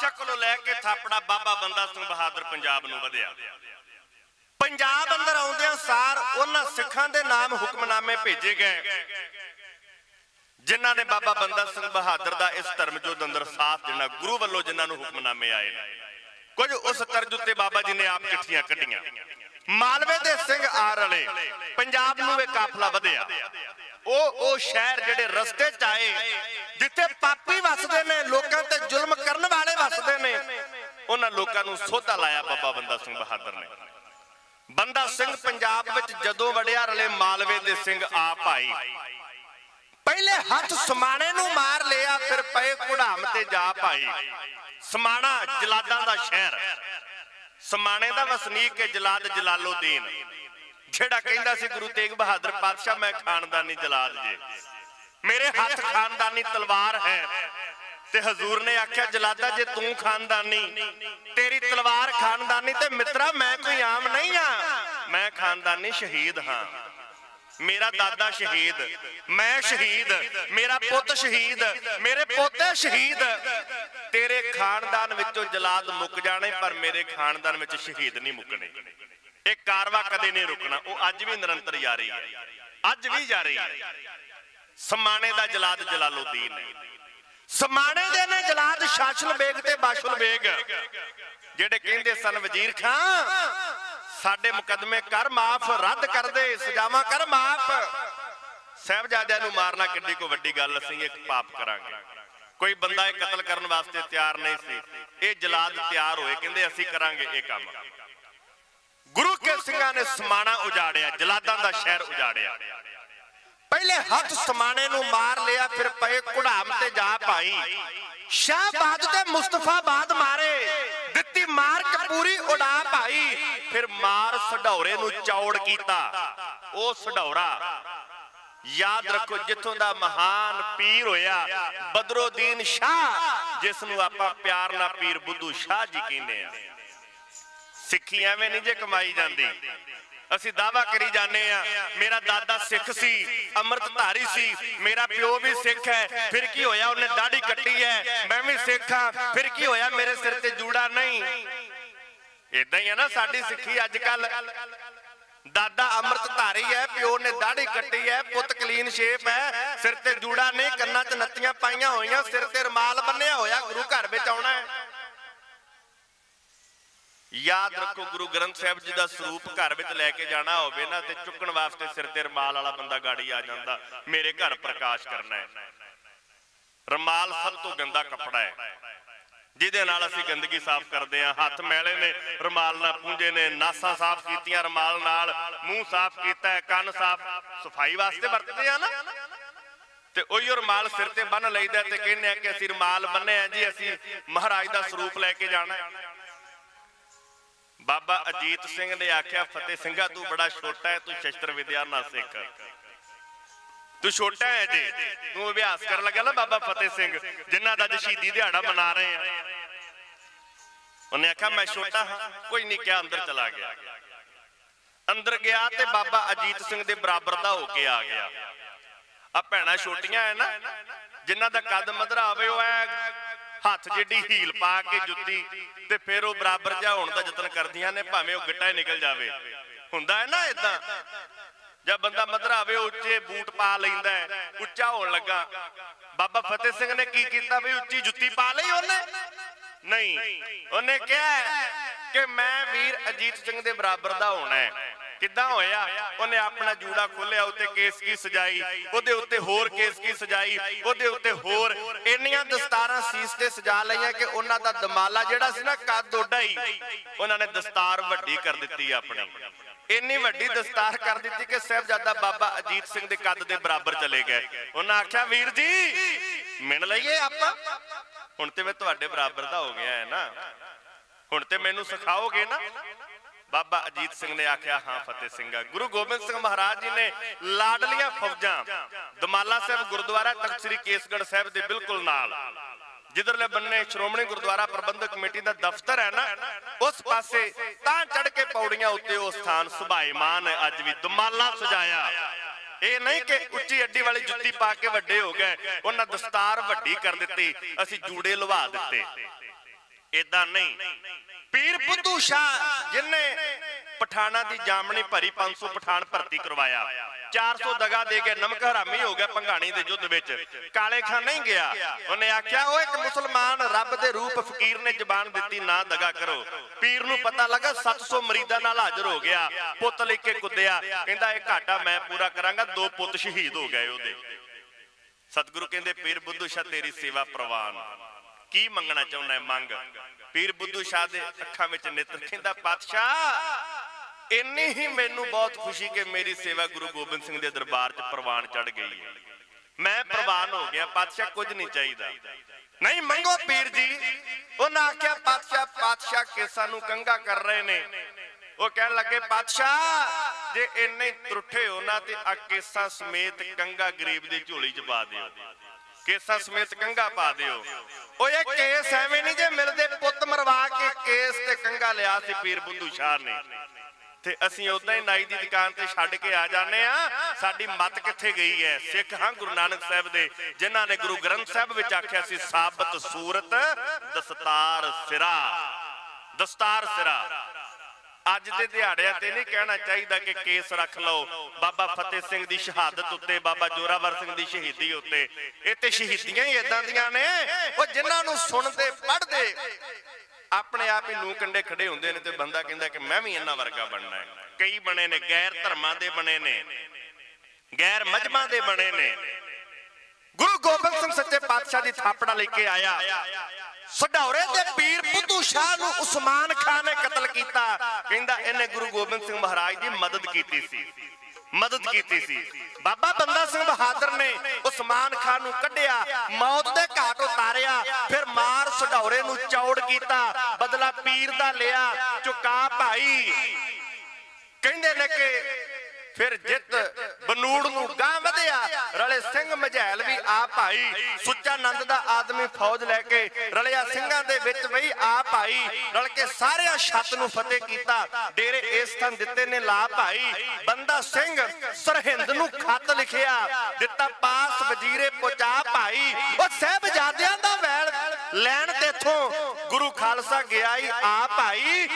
ਪਾਤਸ਼ਾਹ ਕੋਲੋਂ ਲੈ ਕੇ ਥਾਪੜਾ ਬਾਬਾ ਬੰਦਾ ਸਿੰਘ ਬਹਾਦਰ ਪੰਜਾਬ ਨੂੰ ਵਧਿਆ। ਪੰਜਾਬ ਅੰਦਰ ਆਉਂਦਿਆਂ ਸਾਰ ਉਹਨਾਂ ਸਿੱਖਾਂ ਦੇ ਨਾਮ ਹੁਕਮਨਾਮੇ ਭੇਜੇ ਗਏ ਜਿਨ੍ਹਾਂ ਨੇ ਬਾਬਾ ਬੰਦਾ ਸਿੰਘ ਬਹਾਦਰ ਦਾ ਇਸ ਧਰਮਯੁੱਧ ਅੰਦਰ ਸਾਥ ਦੇਣਾ, ਗੁਰੂ ਵੱਲੋਂ ਜਿਨ੍ਹਾਂ ਨੂੰ ਹੁਕਮਨਾਮੇ ਆਏ ਨੇ। ਕੁਝ ਉਸ ਤਰਜ ਉੱਤੇ ਬਾਬਾ ਜੀ ਨੇ ਆਪ ਚਿੱਠੀਆਂ ਕੱਢੀਆਂ। ਮਾਲਵੇ ਦੇ ਸਿੰਘ ਆਰ ਵਾਲੇ ਪੰਜਾਬ ਨੂੰ ਇਹ ਕਾਫਲਾ ਵਧਿਆ। ਉਹ ਉਹ ਸ਼ਹਿਰ ਜਿਹੜੇ ਰਸਤੇ ਚ ਆਏ ਜਿੱਥੇ ਪਾਪੀ ਵਸਦੇ ਨੇ, ਲੋਕਾਂ ਤੇ ਜ਼ੁਲਮ ਕਰਨ ਵਾਲੇ ਵਸਦੇ ਨੇ, ਉਹਨਾਂ ਲੋਕਾਂ ਨੂੰ ਸੋਧਾ ਲਾਇਆ ਬਾਬਾ ਬੰਦਾ ਸਿੰਘ ਬਹਾਦਰ ਨੇ। ਬੰਦਾ ਸਿੰਘ ਪੰਜਾਬ ਵਿੱਚ ਜਦੋਂ ਵੜਿਆ, ਰਲੇ ਮਾਲਵੇ ਦੇ ਸਿੰਘ ਆਪ ਆਈ। ਪਹਿਲੇ ਹੱਥ ਸਮਾਣੇ ਨੂੰ ਮਾਰ ਲਿਆ, ਫਿਰ ਪਏ ਕੁੜਾਮ ਤੇ ਜਾ ਪਾਈ। ਸਮਾਣਾ ਜਲਾਦਾਂ ਦਾ ਸ਼ਹਿਰ, ਸਮਾਣੇ ਦਾ ਵਸਨੀਕ ਹੈ ਜਲਾਦ ਜਲਾਲੁਦੀਨ, ਜਿਹੜਾ ਕਹਿੰਦਾ ਸੀ ਗੁਰੂ ਤੇਗ ਬਹਾਦਰ ਪਾਤਸ਼ਾਹ ਮੈਂ ਖਾਨਦਾਨੀ ਜਲਾਦ ਜੇ, ਮੇਰੇ ਹੱਥ ਖਾਨਦਾਨੀ ਤਲਵਾਰ ਹੈ। ਤੇ ਹਜ਼ੂਰ ਨੇ ਆਖਿਆ ਜਲਾਦਾ ਜੇ ਤੂੰ ਖਾਨਦਾਨੀ, ਤੇਰੀ ਤਲਵਾਰ ਖਾਨਦਾਨੀ, ਤੇ ਮਿੱਤਰਾ ਮੈਂ ਕੋਈ ਆਮ ਨਹੀਂ ਆ, ਮੈਂ ਖਾਨਦਾਨੀ ਸ਼ਹੀਦ ਹਾਂ। ਮੇਰਾ ਦਾਦਾ ਸ਼ਹੀਦ, ਮੈਂ ਸ਼ਹੀਦ, ਮੇਰਾ ਪੁੱਤ ਸ਼ਹੀਦ, ਮੇਰੇ ਪੋਤੇ ਸ਼ਹੀਦ। ਤੇਰੇ ਖਾਨਦਾਨ ਵਿੱਚੋਂ ਜਲਾਦ ਮੁੱਕ ਜਾਣੇ, ਪਰ ਮੇਰੇ ਖਾਨਦਾਨ ਵਿੱਚ ਸ਼ਹੀਦ ਨਹੀਂ ਮੁੱਕਣੇ। ਇਹ ਕਾਰਵਾ ਕਦੇ ਨਹੀਂ ਰੁਕਣਾ। ਉਹ ਅੱਜ ਵੀ ਨਿਰੰਤਰ ਜਾਰੀ ਹੈ, ਅੱਜ ਵੀ ਜਾਰੀ ਹੈ। ਸਮਾਣੇ ਦਾ ਜਲਾਦ ਜਲਾਲੁਦੀਨ ਹੈ। ਸਮਾਣੇ ਦੇ ਨੇ ਜਲਾਦ ਸ਼ਾਸਲ ਬੇਗ ਤੇ ਬਾਸ਼ਲ ਬੇਗ, ਜਿਹੜੇ ਕਹਿੰਦੇ ਸਨ ਵਜ਼ੀਰ ਖਾਂ ਸਾਡੇ ਮੁਕੱਦਮੇ ਕਰ ਮਾਫ, ਰੱਦ ਕਰ ਦੇ, ਸਜ਼ਾਵਾਂ ਕਰ ਮਾਫ। ਸਾਹਿਬਜ਼ਾਦਿਆਂ ਨੂੰ ਮਾਰਨਾ ਕਿੱਡੀ ਕੋ ਵੱਡੀ ਗੱਲ, ਅਸੀਂ ਇੱਕ ਪਾਪ ਕਰਾਂਗੇ। ਕੋਈ ਬੰਦਾ ਇਹ ਕਤਲ ਕਰਨ ਵਾਸਤੇ ਤਿਆਰ ਨਹੀਂ ਸੀ, ਇਹ ਜਲਾਦ ਤਿਆਰ ਹੋਏ, ਕਹਿੰਦੇ ਅਸੀਂ ਕਰਾਂਗੇ ਇਹ ਕੰਮ। ਗੁਰੂ ਕੇ ਸਿੰਘਾਂ ਨੇ ਸਮਾਣਾ ਉਜਾੜਿਆ, ਜਲਾਦਾਂ ਦਾ ਸ਼ਹਿਰ ਉਜਾੜਿਆ। ਪਹਿਲੇ ਹੱਥ ਸਮਾਣੇ ਨੂੰ ਮਾਰ ਲਿਆ, ਫਿਰ ਪਏ ਕੁੜਾਮ ਤੇ ਜਾ ਪਾਈ। ਸ਼ਾਹਬਾਦ ਤੇ ਮੁਸਤਫਾਬਾਦ ਮਾਰੇ, ਦਿੱਤੀ ਮਾਰ ਕਪੂਰੀ ਉਡਾ ਪਾਈ। ਫਿਰ ਮਾਰ ਸਢੌਰੇ ਨੂੰ ਚੌੜ ਕੀਤਾ। ਉਹ ਸਢੌਰਾ ਯਾਦ ਰੱਖੋ ਜਿੱਥੋਂ ਦਾ ਮਹਾਨ ਪੀਰ ਹੋਇਆ ਬਦਰੁਦੀਨ ਸ਼ਾਹ, ਜਿਸ ਨੂੰ ਆਪਾਂ ਪਿਆਰ ਨਾਲ ਪੀਰ ਬੁੱਧੂ ਸ਼ਾਹ ਜੀ ਕਹਿੰਦੇ ਆ। ਸਿੱਖੀ ਐਵੇਂ ਨਹੀਂ ਜੇ ਕਮਾਈ ਜਾਂਦੀ। ਅਸੀਂ ਦਾਵਾ ਕਰੀ ਜਾਂਦੇ ਆ ਮੇਰਾ ਦਾਦਾ ਸਿੱਖ ਸੀ, ਅੰਮ੍ਰਿਤਧਾਰੀ ਸੀ, ਮੇਰਾ ਪਿਓ ਵੀ ਸਿੱਖ ਹੈ, ਫਿਰ ਕੀ ਹੋਇਆ ਉਹਨੇ ਦਾੜੀ ਕੱਟੀ ਹੈ, ਮੈਂ ਵੀ ਸਿੱਖ ਹਾਂ, ਫਿਰ ਕੀ ਹੋਇਆ ਮੇਰੇ ਸਿਰ ਤੇ ਜੂੜਾ ਨਹੀਂ। ਇਦਾਂ ਹੀ ਹੈ ਨਾ ਸਾਡੀ ਸਿੱਖੀ ਅੱਜ ਕੱਲ। ਦਾਦਾ ਅੰਮ੍ਰਿਤਧਾਰੀ ਹੈ, ਪਿਓ ਨੇ ਦਾੜੀ ਕੱਟੀ ਹੈ, ਪੁੱਤ ਕਲੀਨ ਸ਼ੇਪ ਹੈ, ਸਿਰ ਤੇ ਜੂੜਾ ਨਹੀਂ, ਕੰਨਾਂ 'ਚ ਨੱਤੀਆਂ ਪਾਈਆਂ ਹੋਈਆਂ, ਸਿਰ ਤੇ ਰੁਮਾਲ ਬੰਨਿਆ ਹੋਇਆ, ਗੁਰੂ ਘਰ ਵਿੱਚ ਆਉਣਾ ਹੈ। ਯਾਦ ਰੱਖੋ ਗੁਰੂ ਗ੍ਰੰਥ ਸਾਹਿਬ ਜੀ ਦਾ ਸਰੂਪ ਘਰ ਵਿੱਚ ਲੈ ਕੇ ਜਾਣਾ ਹੋਵੇ ਨਾ, ਤੇ ਚੁੱਕਣ ਵਾਸਤੇ ਸਿਰ ਤੇ ਰੁਮਾਲ ਵਾਲਾ ਬੰਦਾ ਗਾੜੀ ਆ ਜਾਂਦਾ, ਮੇਰੇ ਘਰ ਪ੍ਰਕਾਸ਼ ਕਰਨਾ ਹੈ। ਰੁਮਾਲ ਸਭ ਤੋਂ ਗੰਦਾ ਕੱਪੜਾ ਹੈ ਜਿਹਦੇ ਨਾਲ ਅਸੀਂ ਗੰਦਗੀ ਸਾਫ਼ ਕਰਦੇ ਹਾਂ। ਹੱਥ ਮੈਲੇ ਨੇ, ਰੁਮਾਲ ਨਾਲ ਪੂੰਝੇ ਨੇ, ਨਾਸਾਂ ਸਾਫ਼ ਕੀਤੀਆਂ ਰੁਮਾਲ ਨਾਲ, ਮੂੰਹ ਸਾਫ਼ ਕੀਤਾ ਹੈ, ਕੰਨ ਸਾਫ਼, ਸਫਾਈ ਵਾਸਤੇ ਵਰਤਦੇ ਆ ਨਾ। ਤੇ ਉਹੀ ਰੁਮਾਲ ਸਿਰ ਤੇ ਬੰਨ ਲਈਦਾ ਤੇ ਕਹਿੰਦੇ ਆ ਕਿ ਅਸੀਂ ਰੁਮਾਲ ਬੰਨੇ ਆ ਜੀ, ਅਸੀਂ ਮਹਾਰਾਜ ਦਾ ਸਰੂਪ ਲੈ ਕੇ ਜਾਣਾ। ਬਾਬਾ ਅਜੀਤ ਸਿੰਘ ਨੇ ਆਖਿਆ ਫਤਿਹ ਸਿੰਘਾ ਤੂੰ ਬੜਾ ਛੋਟਾ ਹੈ, ਤੂੰ ਸ਼ਸਤਰ ਵਿਦਿਆ ਨਾ ਸਿੱਖ, ਤੂੰ ਛੋਟਾ ਹੈ ਜੀ, ਤੂੰ ਅਭਿਆਸ ਕਰਨ ਲੱਗਾ ਨਾ। ਬਾਬਾ ਫਤਿਹ ਸਿੰਘ ਜਿਨ੍ਹਾਂ ਦਾ ਸ਼ਹੀਦੀ ਦਿਹਾੜਾ ਮਨਾ ਰਹੇ ਆ, ਉਹਨੇ ਆਖਿਆ ਮੈਂ ਛੋਟਾ ਹਾਂ, ਕੋਈ ਨਹੀਂ ਕਿਹਾ, ਅੰਦਰ ਚਲਾ ਗਿਆ। ਅੰਦਰ ਗਿਆ ਤੇ ਬਾਬਾ ਅਜੀਤ ਸਿੰਘ ਦੇ ਬਰਾਬਰ ਦਾ ਹੋ ਕੇ ਆ ਗਿਆ। ਆ ਭੈਣਾਂ ਛੋਟੀਆਂ ਹੈ ਨਾ, ਜਿਨ੍ਹਾਂ ਦਾ ਕੱਦ ਮਧਰਾ ਹੋਵੇ, ਉਹ ਐ ਹੱਥ ਜਿੱਡੀ ਹੀਲ ਪਾ ਕੇ ਜੁੱਤੀ, ਤੇ ਫਿਰ ਉਹ ਬਰਾਬਰ ਜਾ ਹੋਣ ਦਾ ਯਤਨ ਕਰਦੀਆਂ ਨੇ, ਭਾਵੇਂ ਉਹ ਗਿੱਟਾ ਹੀ ਨਿਕਲ ਜਾਵੇ। ਹੁੰਦਾ ਹੈ ਨਾ ਇਦਾਂ, ਜਦ ਬੰਦਾ ਮਧਰਾ ਹੋਵੇ ਉੱਚੇ ਬੂਟ ਪਾ ਲੈਂਦਾ, ਉੱਚਾ ਹੋਣ ਲੱਗਾ। ਬਾਬਾ ਫਤਿਹ ਸਿੰਘ ਨੇ ਕੀ ਕੀਤਾ ਵੀ ਉੱਚੀ ਜੁੱਤੀ ਪਾ ਲਈ ਉਹਨੇ? ਨਹੀਂ, ਉਹਨੇ ਕਿਹਾ ਕਿ ਮੈਂ ਵੀਰ ਅਜੀਤ ਸਿੰਘ ਦੇ ਬਰਾਬਰ ਦਾ ਹੋਣਾ ਹੈ। ਕਿੱਦਾਂ ਹੋਇਆ? ਉਹਨੇ ਆਪਣਾ ਜੂੜਾ ਖੋਲਿਆ, ਉੱਤੇ ਕੇਸਕੀ ਸਜਾਈ, ਉਹਦੇ ਉੱਤੇ ਹੋਰ ਕੇਸਕੀ ਸਜਾਈ, ਉਹਦੇ ਉੱਤੇ ਹੋਰ ਇੰਨੀਆਂ ਦਸਤਾਰਾਂ ਸੀਸ ਤੇ ਸਜਾ ਲਈਆਂ ਕਿ ਉਹਨਾਂ ਦਾ ਦਮਾਲਾ ਜਿਹੜਾ ਸੀ ਨਾ ਕੱਦ ਓਡਾ ਹੀ, ਉਹਨਾਂ ਨੇ ਦਸਤਾਰ ਵੱਡੀ ਕਰ ਦਿੱਤੀ ਆਪਣੀ। ਇੰਨੀ ਵੱਡੀ ਦਸਤਾਰ ਕਰ ਦਿੱਤੀ ਕਿ ਸਾਹਿਬਜ਼ਾਦਾ ਬਾਬਾ ਅਜੀਤ ਸਿੰਘ ਦੇ ਕੱਦ ਦੇ ਬਰਾਬਰ ਚਲੇ ਗਏ। ਉਹਨਾਂ ਆਖਿਆ ਵੀਰ ਜੀ ਮਿਣ ਲਈਏ ਆਪਾਂ, ਹੁਣ ਤੇ ਮੈਂ ਤੁਹਾਡੇ ਬਰਾਬਰ ਦਾ ਹੋ ਗਿਆ ਹੈ ਨਾ, ਹੁਣ ਤੇ ਮੈਨੂੰ ਸਿਖਾਓਗੇ ਨਾ। ਬਾਬਾ ਅਜੀਤ ਸਿੰਘ ਨੇ ਆਖਿਆ ਹਾਂ ਫਤਿਹ ਸਿੰਘਾ। ਗੁਰੂ ਗੋਬਿੰਦ ਸਿੰਘ ਮਹਾਰਾਜ ਜੀ ਨੇ ਲਾਡਲੀਆਂ ਫੌਜਾਂ ਦਮਾਲਾ ਸਾਹਿਬ ਗੁਰਦੁਆਰਾ ਤਖਤ ਸ੍ਰੀ ਕੇਸਗੜ੍ਹ ਸਾਹਿਬ ਦੇ ਬਿਲਕੁਲ ਨਾਲ, ਜਿਧਰਲੇ ਬੰਨੇ ਸ਼੍ਰੋਮਣੀ ਗੁਰਦੁਆਰਾ ਪ੍ਰਬੰਧਕ ਕਮੇਟੀ ਦਾ ਦਫ਼ਤਰ ਹੈ ਨਾ, ਉਸ ਪਾਸੇ ਤਾਂ ਚੜ ਕੇ ਪੌੜੀਆਂ ਉੱਤੇ ਉਹ ਸਥਾਨ ਸੁਭਾਈਮਾਨ ਹੈ। ਅੱਜ ਵੀ ਦਮਾਲਾ ਸਜਾਇਆ। ਇਹ ਨਹੀਂ ਕਿ ਉੱਚੀ ਅੱਡੀ ਵਾਲੀ ਜੁੱਤੀ ਪਾ ਕੇ ਵੱਡੇ ਹੋ ਗਏ, ਉਹਨਾਂ ਦਸਤਾਰ ਵੱਡੀ ਕਰ ਦਿੱਤੀ, ਅਸੀਂ ਜੂੜੇ ਲਵਾ ਦਿੱਤੇ। इदा नहीं। पीर बुद्धू शाह जिन्ने पठाना की जामनी भरी, पांच सौ पठान भर्ती करवाया, चार सौ दगा दे के नमक हरामी हो गया भंगाणी दे युद्ध विच। काले खां नहीं गया, उन्हें आख्या ओ एक मुसलमान रब दे रूप फकीर ने जबान दिती ना दगा करो। पीर नूं पता लगा सत्त सौ मरीदां नाल हाजिर हो गया, पुत लेके कुद्या, कहंदा ये घाटा मैं पूरा करांगा। दो पुत शहीद हो गए ओदे। सतगुरु कहंदे पीर बुद्धू शाह तेरी सेवा प्रवान, की मंगना चाहुंदा है मंग। पीर बुद्धू शाह दे अखां विच नेत्र, कहंदा पातशाह इन्नी ही मैनू बहुत खुशी कि मेरी सेवा गुरु गोबिंद सिंह दे दरबार च प्रवान चढ़ गई है, मैं प्रवान हो गया। पातशाह कुछ नहीं चाहिए। नहीं मंगो पीर जी। उन्हें आख्या पातशाह पातशाह केसां नूं कंघा कर रहे ने। वो कह लगे पातशाह जे इन्ने त्रुठे हो ना ते आ केसां समेत कंघा गरीब दी झोली च पा दिओ, केसां समेत कंघा पा दिओ। ओ ये केस एवें नहीं जे मिलदे, पुत मरवा के केस ते कंघा लिया सी पीर बुद्धू शाह ने। ते असीं उदां ही नाई दी दुकान ते छड्ड के आ जाने आ। साडी मत कित्थे गई है? सिख हां गुरु नानक साहब दे, जिन्हां ने गुरु ग्रंथ साहब विच आख्या सी साबत सूरत दस्तार सिरा, दस्तार सिरा। अज दे दिहाड़ियां ते नहीं कहना चाहिए कि केस रख लो बाबा फतेह सिंह दी शहादत उत्ते, बाबा जोरावर सिंह दी शहीदी उत्ते। इह ते शहीदियां ही इदां दियां ने ओ जिन्हां नूं सुणदे पढ़दे अपने आप ही लू कंडे खड़े होंदे ने ते बंदा कहंदा कि मैं भी इन्हां वर्गा बनना है। कई बने ने गैर धर्मां दे, बने ने गैर मजहबां दे, बने ने। गुरु गोबिंद सिंह सच्चे पातशाह दी थापड़ा लेके आया। सढौरे दे पीर बुद्धू शाह नूं उस्मान खान ने कतल कीता। कहंदा इन्हें गुरु गोबिंद सिंह महाराज दी मदद कीती सी, मदद कीती सी। बाबा बंदा सिंह बहादुर ने उस्मान खान नूं कढिया, मौत दे घाट उतारिया, फिर मार सढौरे नूं चौड़ कीता, बदला पीर दा लिया, चुका भाई। कहंदे ने कि फिर जित बनूड़ नूं गां वधिया, रले सिंह मझैल भी आ भाई। सुच्चा नंद दा आदमी फौज लैके रलिया सिंघां दे विच वही आ भाई। रल के सारियां छत नूं फतेह कीता, डेरे इस थां दित्ते ने ला भाई। बंदा सिंह सरहिंद नूं खत लिखिया, दित्ता पास वजीरे पहुंचा भाई। ओ साहिबजादियां दा वैल लैण तेथों गुरु खालसा गया ही आ भाई।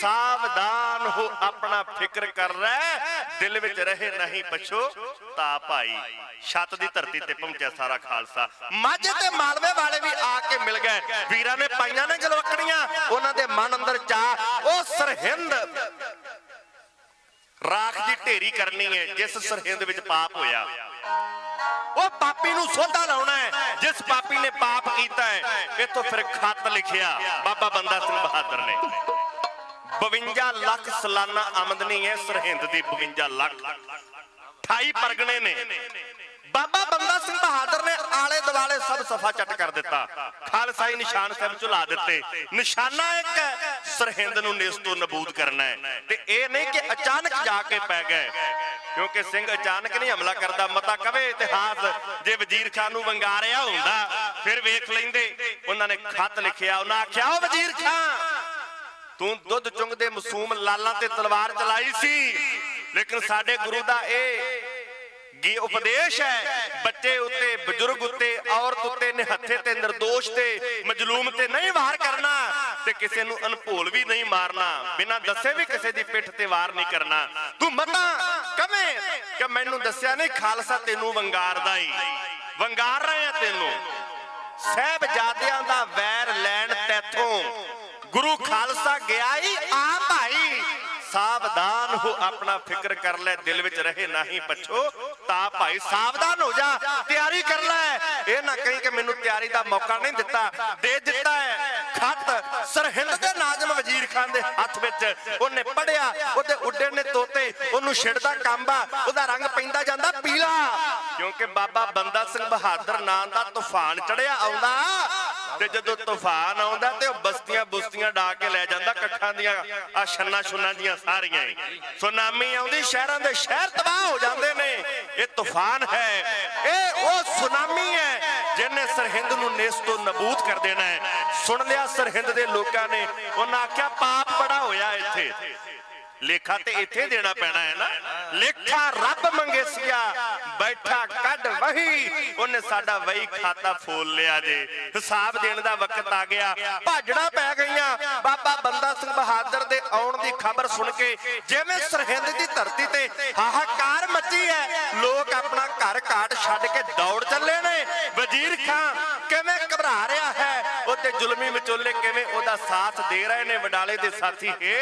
सावधान हो अपना फिक्र कर रहा, दिल विच रहे नहीं पछो ता भाई। छत दी धरती ते पहुंचा सारा खालसा। माझे ते मालवे वाले भी आके मिल गए। वीरां ने पाईयां ने गलवकड़ियां, उन्हां दे मन अंदर चाह ओ सरहिंद राख दी ढेरी करनी है जिस सरहिंद विच पाप होया। ओ पापी नूं सोधा लाउणा है जिस पापी ने पाप कीता है। इथों फिर खत लिखिया बाबा बंदा सिंह बहादुर ने। बवंजा लाख सालाना आमदनी है सरहिंद दी, बवंजा लाख। अठाई परगने ने। बाबा बंदा सिंह बहादुर ने आले दुआले सब सफा चट कर दिता, खालसाई निशान साहब झुला दिते। निशाना एक सरहिंद नूं नेस तो नबूद करना है। ते ए नहीं कि अचानक जाके पै गए, क्योंकि सिंह अचानक नहीं हमला करता। मता कवे इतिहास जे वजीर खान नूं वंगारिया हुंदा फिर वेख लैंदे। उन्हां ने खत लिखिया, उन्हां आख्या ओ वजीर खान तू दुध चुंगदे मासूम लाला ते तलवार चलाई सी, लेकिन साडे गुरु दा ए गी उपदेश है बच्चे उत्ते, बजुर्ग उत्ते, औरत उत्ते, निहत्थे ते निर्दोष ते मजलूम ते नहीं वार करना, ते किसे नूं अनभोल भी नहीं मारना, बिना दसे भी किसे दी पिठ ते वार नहीं करना। तू मता कवे कि मैनूं दस्सिया नहीं खालसा तेनूं वंगारदा ही, वंगार रहे हैं तेनूं। साहिबजादियां दा वैर लैण तैथों गुरु खालसा गया ही आ भाई। सावधान हो अपना फिक्र कर ले, दिल विच रहे नहीं पछो ता भाई। सावधान हो जा, तैयारी कर ले। ये ना कहीं कि मैनू तैयारी का मौका नहीं दिता, दे दिता है खत सरहिंद दे नाज़म वजीर खान दे हथ विच। उन्हें पढ़िया, उहदे उड्डे ने तोते, उन्हूं छिड़दा कांबा, उहदा रंग पैंदा जांदा पीला, क्योंकि बाबा बंदा सिंह बहादुर नाम दा तूफान चढ़िया आउंदा। ते जदों तूफान आउंदा ते बस्तियां बुस्तियां डा के लै जांदा, कट्ठां दियां आ छन्ना छुन्ना दियां सारियां। सुनामी आउंदी, शहरां दे शहर तबाह हो जांदे ने। ये तूफान है, ये वो सुनामी है जिन्हें सरहिंद नूं नेस तो नबूद कर देना है। सुन लिया सरहिंद दे लोकां ने, उन्हां आख्या पाप बड़ा होया इत्थे, लेखा ते इत्थे देना पैना है ना। लेखा रब मंगे सिया बैठा कड वही उन्हें साडा वही खाता फोल लिया जे। हिसाब देने दा वक्त आ गया, भाजड़ा पै गईयां। बाबा बंदा सिंह बहादुर दे आउण दी खबर सुन के जिवें सरहिंद दी धरती ते हाहाकार मची है, लोग अपना घर घाट छड्ड के दौड़ चले ने। वजीर खान किवें घबरा रहा है, उते जुलमी विचोले किवें ओदा साथ दे रहे ने। वडाले दे साथी है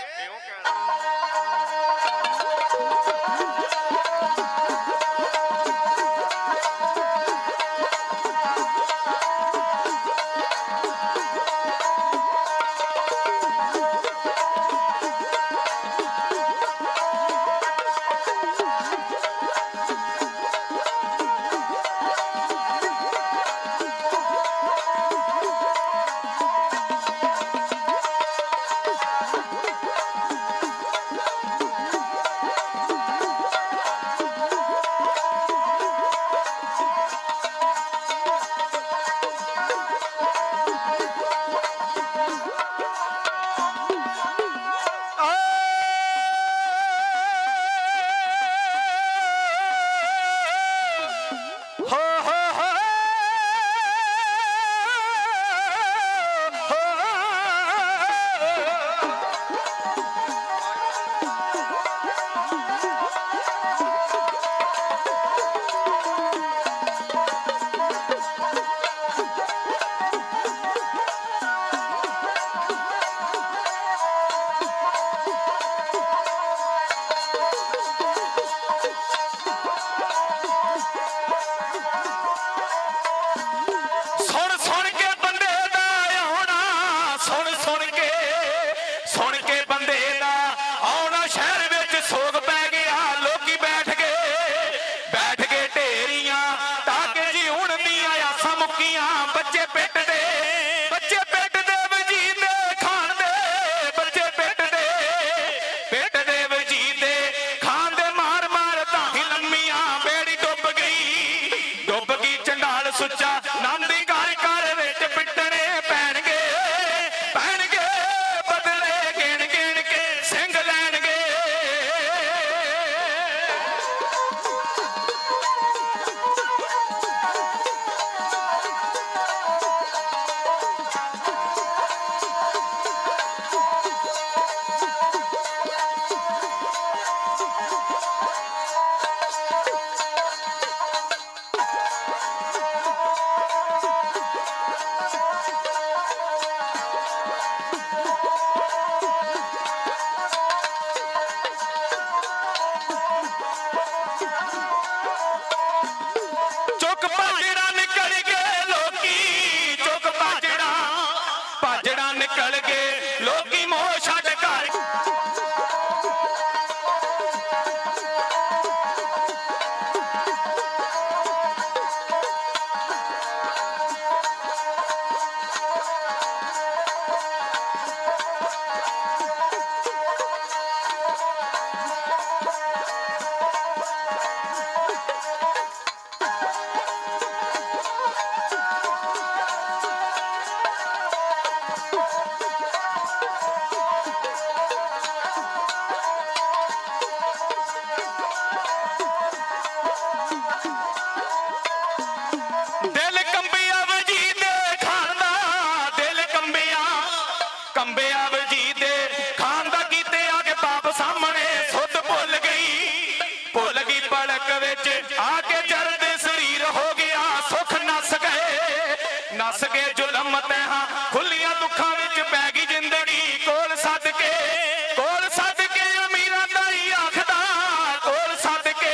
नस के जुलम तैहा खुलिया दुखा विच पै गई जिंदगी कोल सद के कोल सद के अमीरा ताई आखदा कोल सद के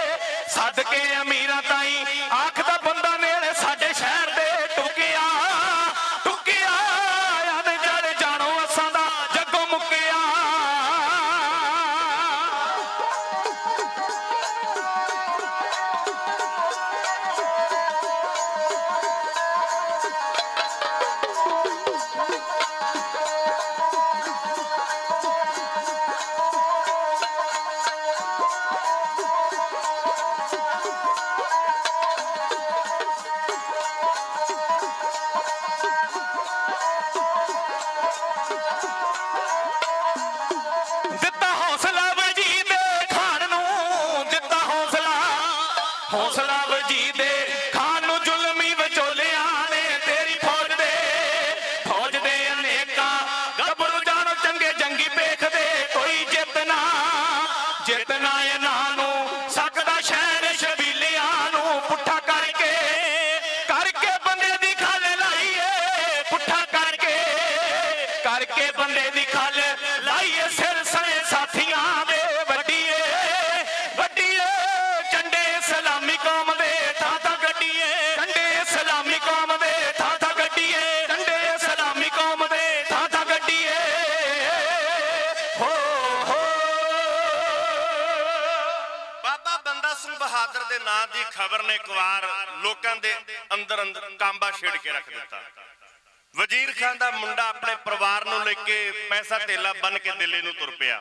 सद के अमीरा ताई आखदा बंदा नेड़े साडे शहर दे टुकिया टुकिया अन जड़ जानो असां दा करके बंदे दी खल लाइए सिर सने साथियां दे वड्डीए वड्डीए झंडे इस्लामी कौम दे थां थां गड्डीए झंडे इस्लामी कौम दे थां थां गड्डीए झंडे इस्लामी कौम दे थां थां गड्डीए हो हो बाबा बंदा सिंह बहादुर दे नां दी खबर ने एक वार लोकां दे अंदर अंदर कांबा छेड़ के रख दिता। वजीर खान दा मुंडा अपने परिवार नूं लेके पैसा तेला बन के दिल्ली नूं तुर पिया।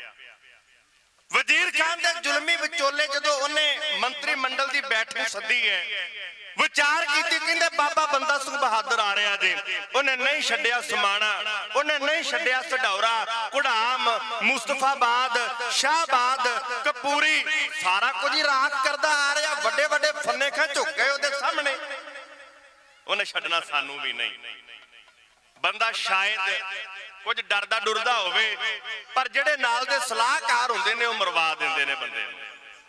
वजीर खान दे जुल्मी विचोले जदों उन्हें मंत्री मंडल दी बैठक सदी है, विचार कीती, कहंदे बाबा बंदा सिंह बहादुर आ रहा जी। उन्हें नहीं छड्डिया समाणा, उन्हें नहीं छड्डिया सढौरा, कुड़ाम, मुस्तफाबाद, शाहबाद, कपूरी, सारा कुछ ही राख करदा आ रहा। वड्डे वड्डे फन्ने खां झुक गए उहदे सामने। उन्हें छड्डना सानू भी नहीं। बंदा शायद कुछ डरदा डुरदा होवे, पर जेड़े नाल दे सलाहकार हुंदे ने ओह मरवा दिंदे ने बंदे नूं।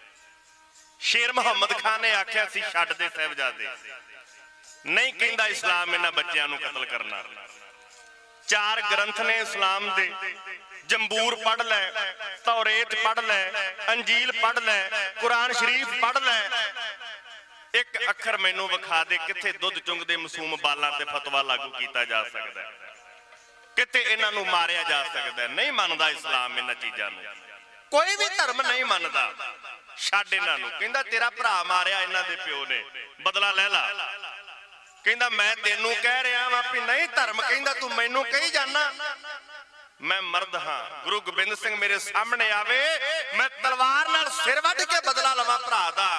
शेर मुहम्मद खान ने आख्या सी छड्ड दे साहिबजादे, नहीं कहंदा इस्लाम इन्हां बच्चियां नूं कतल करना। चार ग्रंथ ने इस्लाम दे, जंबूर पढ़ लै, तौरेत पढ़ लै, अंजील पढ़ लै, कुरान शरीफ पढ़ लै। एक अखर मैनू विखा दे किथे दुध चुंगदे मासूम बालां ते फतवा लागू कीता जा सकदा है, किथे इन्हां नूं मारिया जा सकदा है। नहीं मनदा इस्लाम इन्हां चीजां नूं, कोई भी धर्म नहीं मनदा। छड्ड इन्हां नूं। कहंदा तेरा भरा मारिया इन्हां दे प्यो ने, बदला ले ला। कहंदा मैं तेनू कह रहा वां भी नहीं धर्म, कहंदा तू मैनू कही जाना। मैं मर्द हाँ, गुरु गोबिंद सिंह मेरे सामने आवे, मैं तलवार नाल सिर वड्ड के बदला लवां भरा दा।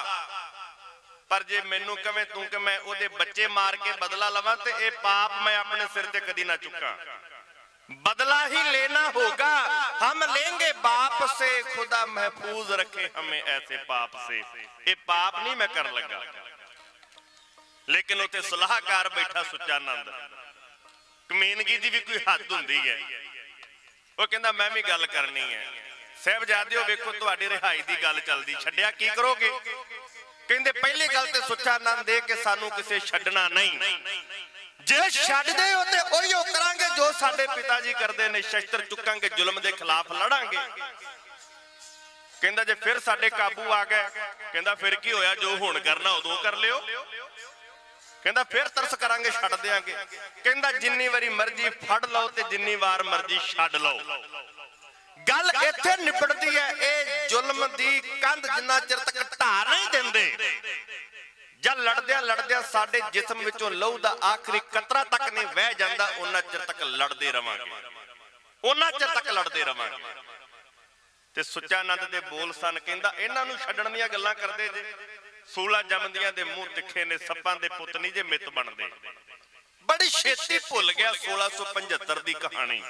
पर जे मैनू कवे तू कि मैं ओदे बच्चे मार के बदला लवां ते ए पाप मैं अपने सिर ते कदी ना चुका। बदला ही लेना होगा, हम लेंगे बाप से, खुदा महफूज रखे हमें ऐसे पाप से। ये पाप नहीं मैं कर लगा। लेकिन उते सलाहकार बैठा सुच्चा नंद, कमीनगी दी भी कोई हद हुंदी है। वो कहंदा मैं भी गल करनी है। साहिबजादियो वेखो तुहाडी रिहाई दी गल चलदी, छड्डिया की करोगे? कहंदे पहली गल ते सुच्चा नंद दे के सानू किसे छड्डना नहीं। जे छड्ड दे हो ते ओहियो करांगे जो साडे पिता जी करदे ने, शस्त्र चुकांगे, जुल्म दे खिलाफ लड़ांगे। कहंदा जे फिर साडे काबू आ गए, कहंदा फिर की होया, जो हुण करना उदों कर लियो। कहंदा फिर तरस करांगे, छड्ड देंगे। कहंदा जिन्नी वारी मर्जी फड़ लो ते जिन्नी वार मर्जी छड्ड लो। गल इत्थे निबड़दी है। ए जुल्म दी कंध जिन्ना चिर तक ढा नहीं दिंदे, जब लड़दिया लड़दिया साडे जिस्म विचों लहू दा आखिरी कतरा तक नहीं वह जांदा, उन्ना चिर तक लड़दे रवांगे, उन्ना चिर तक लड़दे रवांगे। ते सुच्चा नंद दे बोल सन। कहंदा इन्हां नूं छड्डण दीयां गल्लां करदे जे, सूला जमदियां दे मूंह तिखे ने, सप्पां दे पुत नहीं जे मित बनदे। बड़ी छेती भुल गया सोलह सौ पचहत्तर दी कहानी,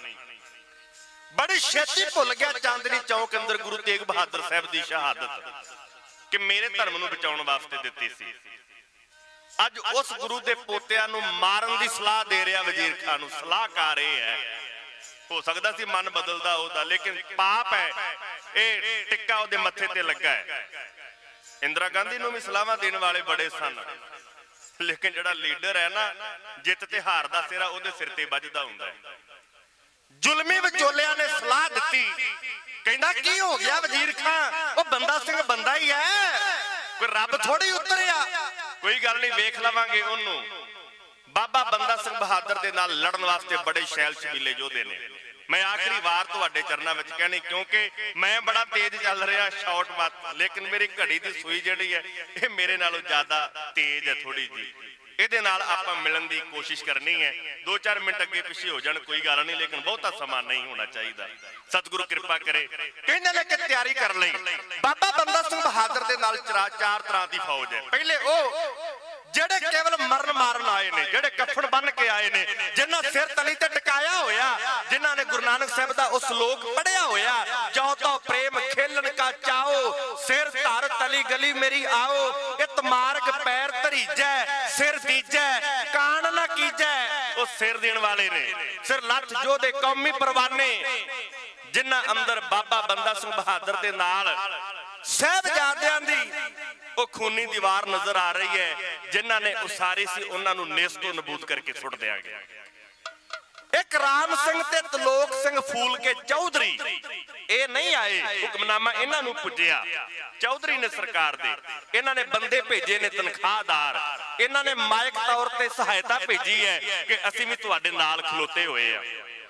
बड़ी छेती भुल गया चांदनी चौक अंदर गुरु तेग बहादुर साहब दी शहादत कि मेरे धर्म नूं बचाउण वास्ते दित्ती सी। अज उस गुरु दे पोतियां नूं मारन दी सलाह दे रहा वजीर खान नूं। सलाहकार ये है, हो सकदा सी मन बदलदा ओहदा, लेकिन पाप है ए टिक्का ओहदे मत्थे ते लगा है। इंदिरा गांधी नूं भी सलाहां देण वाले बड़े सन, लेकिन जिहड़ा लीडर है ना, जित ते हार दा सिरा ओहदे सिर ते ਵੱਜਦਾ हुंदा है। जुलमी विचोलिया ने सलाह दी, कहना की हो गया वजीर खान, वो बंदा सिंह बंदा ही है, कोई रब थोड़ी उतरिया। कोई गल नहीं, वेख लवांगे ओनू। बाबा बंदा सिंह बहादुर दे नाल लड़न वास्ते बड़े शैल शबीले योधे ने। मैं आखिरी वार तुहाडे चरनां विच कहनी, क्योंकि मैं बड़ा तेज चल रहा शॉट मत, लेकिन मेरी घड़ी दी सूई जिहड़ी है ये मेरे नालों ज्यादा तेज है थोड़ी जी। ਇਹਦੇ ਨਾਲ ਆਪਾਂ ਮਿਲਣ ਦੀ ਕੋਸ਼ਿਸ਼ ਕਰਨੀ ਹੈ। दो चार मिनट अगे पिछे हो जाए कोई गल नहीं, लेकिन बहुता समा नहीं होना चाहिए। सतगुरु कृपा करे। कहने ने कि तैयारी कर ली। बाबा बंदा सिंह बहादुर दे नाल चार तरह की फौज है। पहले वो जेड़े केवल मरण मारन आए ने, जेड़े कफन बन के आए ने, जिन्हां सिर तली ते टिकाया होया, जिन्हां ने गुरु नानक साहब दा उस श्लोक पढ़िया होया, जो तो प्रेम खेलन का चाओ, सिर धर तली गली मेरी आओ, इत मार्ग पैर धरीजै, सिर दीजै, कान ना कीजै। वो सिर देण वाले ने, सिर लठ जो दे कौमी परवाने, जिन्हां अंदर बाबा बंदा सिंह बहादुर दे नाल साहिबजादियां दी वो खूनी दीवार नजर आ रही है, जिन्हां ने उसारी सी उन्हां नूं नेस्तों नबूद करके सुट दिया गया। एक एक राम सिंह ते तलोक सिंह फूल के चौधरी ये नहीं आए, हुक्मनामा इन्हां नूं पुज्जिया। चौधरी ने सरकार दे, इन्हां ने बंदे भेजे ने तनखाहदार, इन्हां ने माइक तौर ते सहायता भेजी है कि असीं भी तुहाडे नाल खलोते होए आ।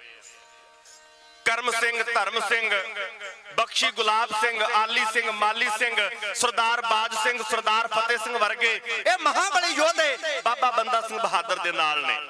करम सिंह, धर्म सिंह, बख्शी गुलाब सिंह, आली सिंह, माली सिंह, सरदार बाज सिंह, सरदार फतेह सिंह वर्गे ये महाबली योधे बाबा बंदा सिंह बहादुर दे नाल ने।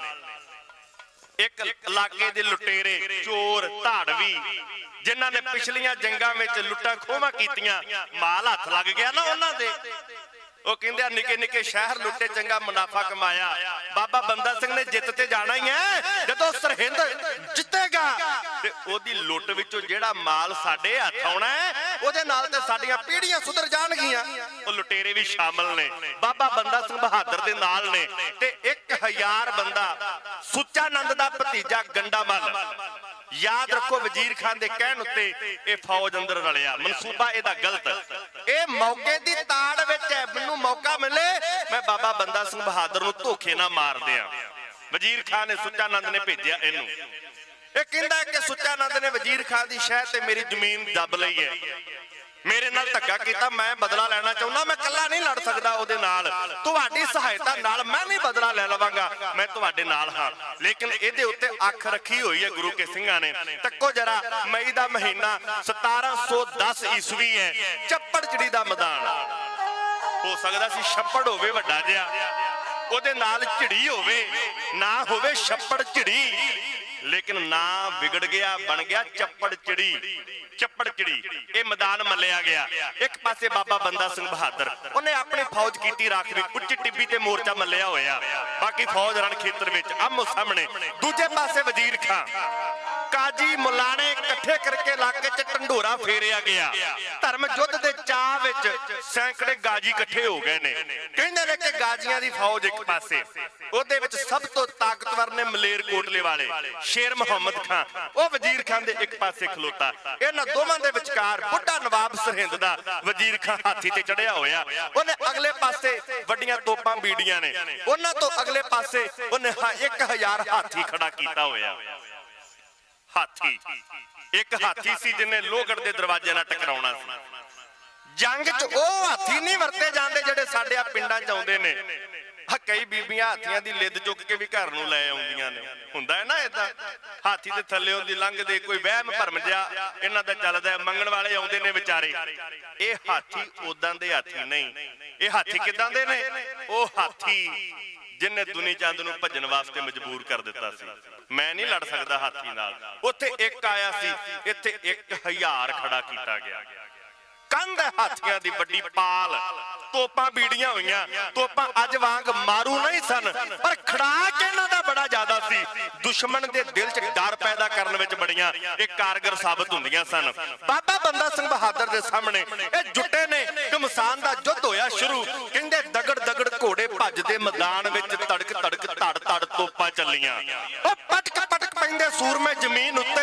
एक इलाके दे लुटेरे चोर धाड़वी जिन्हां ने पिछलियां जंगां विच लुट्टां खोहां कीतियां, माल हथ लग गया ना उन्हां दे। ਉਹ ਕਹਿੰਦੇ ਆ ਨਿੱਕੇ ਨਿੱਕੇ ਸ਼ਹਿਰ ਲੁੱਟੇ ਚੰਗਾ ਮੁਨਾਫਾ ਕਮਾਇਆ। ਬਾਬਾ ਬੰਦਾ ਸਿੰਘ ਨੇ ਜਿੱਤ ਤੇ ਜਾਣਾ ਹੀ ਹੈ, ਜਦੋਂ ਸਰਹਿੰਦ ਜਿੱਤੇਗਾ ਤੇ ਉਹਦੀ ਲੁੱਟ ਵਿੱਚੋਂ ਜਿਹੜਾ ਮਾਲ ਸਾਡੇ ਹੱਥ ਆਉਣਾ ਹੈ ਉਹਦੇ ਨਾਲ ਤੇ ਸਾਡੀਆਂ ਪੀੜ੍ਹੀਆਂ ਸੁਧਰ ਜਾਣਗੀਆਂ। ਉਹ ਲੁਟੇਰੇ ਵੀ ਸ਼ਾਮਲ ਨੇ, ਬਾਬਾ ਬੰਦਾ ਸਿੰਘ ਬਹਾਦਰ ਦੇ ਨਾਲ ਨੇ ਤੇ ਇੱਕ ਹਜ਼ਾਰ ਬੰਦਾ ਸੁੱਚਾ ਨੰਦ ਦਾ ਭਤੀਜਾ ਗੰਡਾ ਮੱਲ। याद रखो वजीर खान दे कहण उत्ते ये फौज अंदर रलिया, मनसूबा इहदा गलत। ये मौके दी ताड़ विच है, मैनूं मौका मिले मैं बाबा बंदा सिंह बहादुर नूं धोखे ना मार दियां। वजीर खान ने सुच्चा नंद ने भेजिया इहनूं, ये कहंदा कि सुच्चा नंद ने वजीर खान दी शहर ते मेरी जमीन दब लई है, मेरे नाल धक्का कीता, मैं बदला लेना चाहुंदा, मैं कल्ला नहीं लड़ सकदा ओहदे नाल, तुहाडी सहायता नाल मैं भी बदला ले लवांगा, मैं तुहाडे नाल हां। लेकिन इहदे उत्ते अख रखी होई है गुरु के सिंघां ने। तक्को जरा मई दा महीना सतारह सौ दस ईस्वी है, चप्पड़चड़ी दा मैदान हो सकदा सी छप्पड़ होवे वड्डा जिहा, ओहदे नाल झिड़ी होवे ना होवे छप्पड़ झिड़ी, लेकिन ना बिगड़ गया बन गया चप्पड़ चिड़ी। चप्पड़ चिड़ी ये मैदान मलिया गया। एक पासे बाबा बंदा सिंह बहादुर उन्हें अपनी फौज की राखवी, उच्च टिब्बी ते मोर्चा मलिया होया, बाकी फौज रण खेतर विच आमो सामने। दूजे पासे वजीर खां काजी मुलाने इकट्ठे करके इलाके च ढंडोरा फेरिया गया। धर्म युद्ध दे चाह विच सैकड़े गाजी इकट्ठे हो गए ने। कहंदे ने कि गाजियां दी फौज एक पासे, ओहदे विच सब तो ताकतवर ने मलेर कोटले वाले शेर मुहम्मद खां, वह वजीर खान दे एक पासे खलोता। इन्हां दोवां दे विचकार बुढ़ा नवाब सरहिंद दा वजीर खां हाथी ते चढ़िया होया। उहने अगले पासे वड्डियां तोपां बीड़ियां ने, उन्हां तो अगले पासे उहने एक हजार हाथी खड़ा कीता होया। हाथी एक हाथी सी जिन्हें लोहगढ़ दे दरवाजे नाल टकराउणा सी। जंग च ओह हाथी नहीं वरते जांदे जिहड़े साडे पिंडां च आउंदे ने। कई बीबियां हाथियां दी लिद चुक के भी घर नूं लै आउंदियां ने, हुंदा है ना इदां। हाथी दे थल्लेओं दी लंघदे कोई वहम भरम जिहा इन्हां दा चलदा, मंगण वाले आउंदे ने विचारे। ये हाथी उदां दे हाथी नहीं, ये हाथी किदां दे ने? ओह हाथी जिन्हें दुनी चंद नूं भजन वास्ते मजबूर कर दिता सी। मैं नहीं लड़ सकदा हाथी नाल। उत्थे एक आया सी, इत्थे एक हजार खड़ा कीता गया। कंध हाथियां दी वड्डी पाल, तोपां बीड़ियां होईयां। तोपां अज वांग मारू नहीं सन, पर खड़ाक इन्हां दा बड़ा ज्यादा सी। दुश्मन दे दिल च डर पैदा करन विच बड़ियां एक कारगर साबित हुंदियां सन। बाबा बंदा सिंह बहादुर दे सामने ए जुटे ने घमसान दा युद्ध होया शुरू। कहंदे दगड़ दगड़ घोड़े भजदे मैदान विच तड़क तड़क धड़ धड़ तोपां चलियां। ओ पटक पटक पैंदे सूरमे जमीन उत्ते,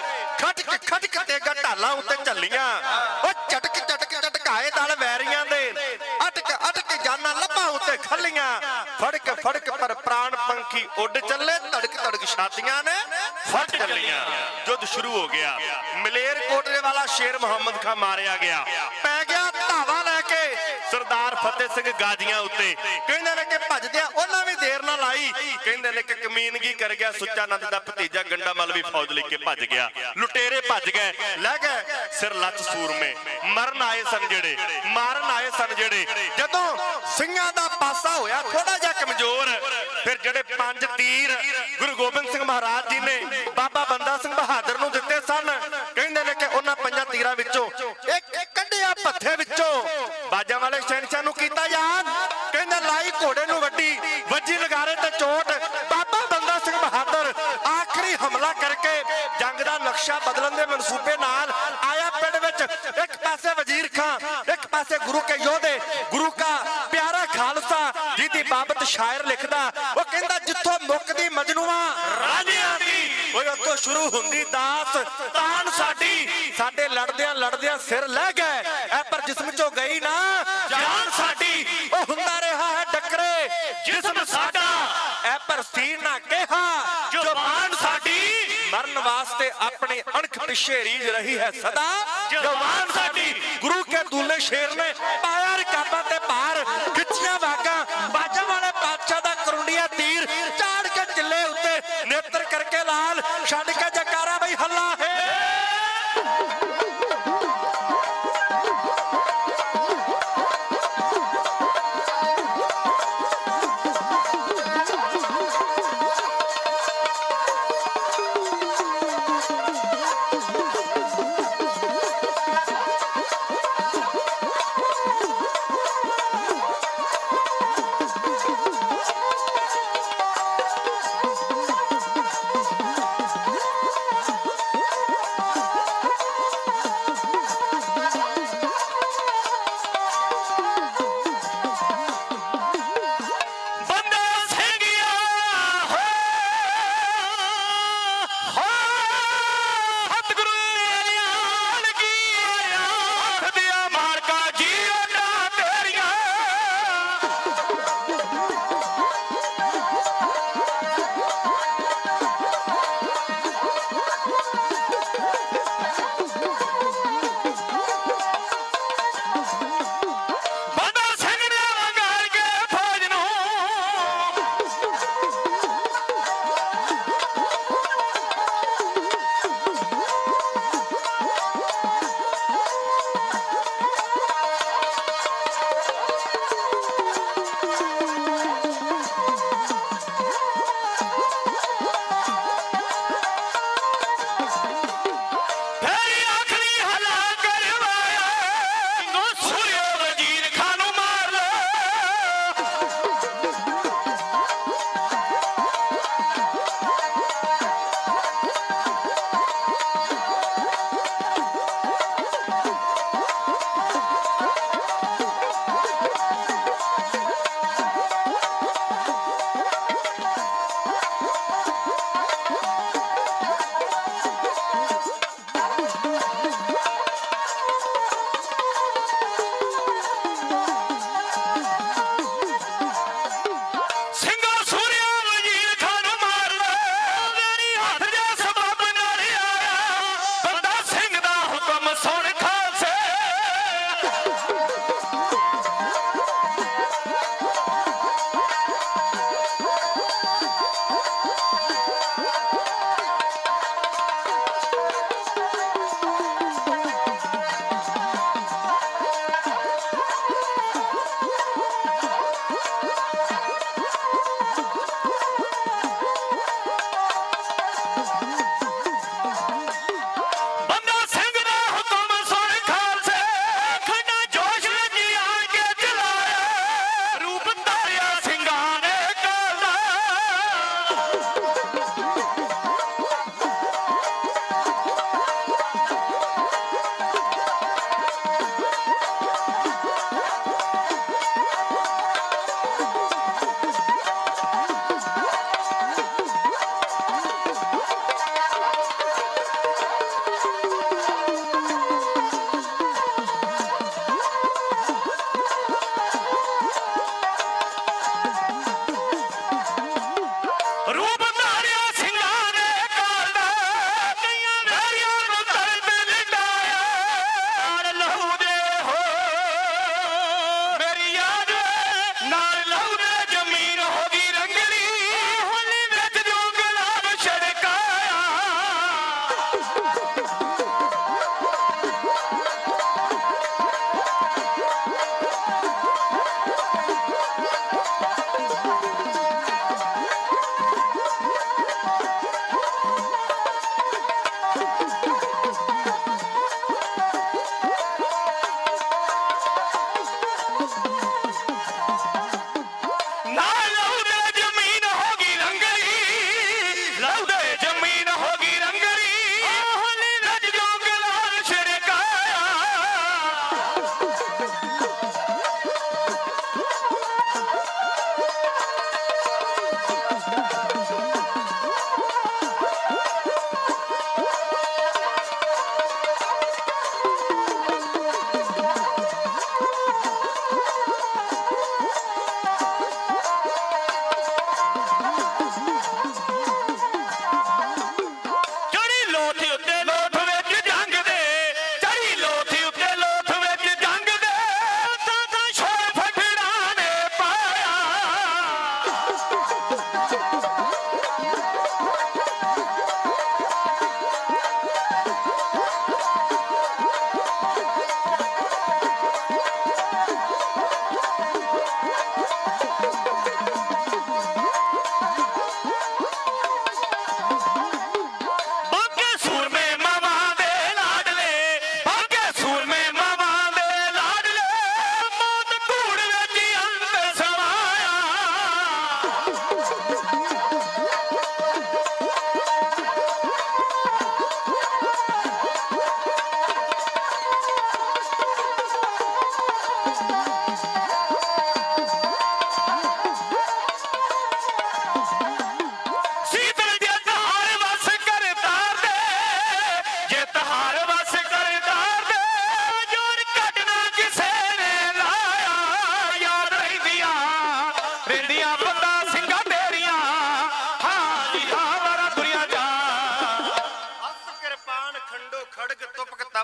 खटक खटक तेगा ढालां उत्ते चलियां। ओ झटक झटक झटकाए दल वैरियां दे, अटक अटक जाना लब्बां उत्ते खलियां। फड़क फड़क पर प्राण पंखी उड़ चले, धड़क धड़क छातियां ने फट चलियां। युद्ध शुरू हो गया। मलेर कोटले वाला शेर मुहम्मद खां मारिया गया। पै गया धावा लैके सरदार फतेह सिंह गाजियां उत्ते। कहंदे ने कि भजदियां उन्हां भी देर ना लाई। कहंदे ने कि कमीनगी कर गया सुच्चा नंद दा भतीजा गंडा मल भी फौज लेके भज गया। लुटेरे भज गए, लै गए सिर लच सूर में। मरन आए सन जेड़े, मारन आए सन जेड़े। जदों ਸਿੰਘਾਂ ਦਾ पासा होया थोड़ा जिहा कमजोर, फिर जेड़े पंज तीर गुरु गोबिंद सिंह महाराज जी ने बाबा बंदा सिंह बहादुर नूं दित्ते सन। कहंदे ने कि उन्हां पंजां तीरां विचों एक एक कड्ढिया पत्थे विचों बाजां वाले शहनशाह नूं कीता याद। कहंदे लाई घोड़े नूं वड्डी, वज्जी नगारे ते चोट। बाबा बंदा सिंह बहादुर आखिरी हमला करके जंग दा नक्शा बदलन दे मनसूबे नाल आया पिंड विच। एक पासे वजीर खां, एक पासे गुरु के योधे, गुरु का प्यारा खालसा जिहदी बाबत शायर लिखदा। वो कहंदा जिथों मुकदी मजनूआ राजियां दी, ओए उत्थों शुरू हुंदी दास तान साडी। साडे लड़दियां लड़दियां सिर लै गए, ऐ पर जिस्म चों गई ना जान साडी। ओ हुंदा रहा है डकरे जिस्म साडा, ऐ पर सीना कहा जो बाण साडी। मरण वास्ते अपनी अणख पिछे रीझ रही है सदा जवान साडी गुरु के दूल्हे शेर ने पाया रकाबां ते भार खिच्चियां वागां बाजा वाले बादशाह दा करुंडिया तीर चाड़ के चिल्ले उत्ते नेत्र करके लाल छड्ड के जकारा बई हल्ला है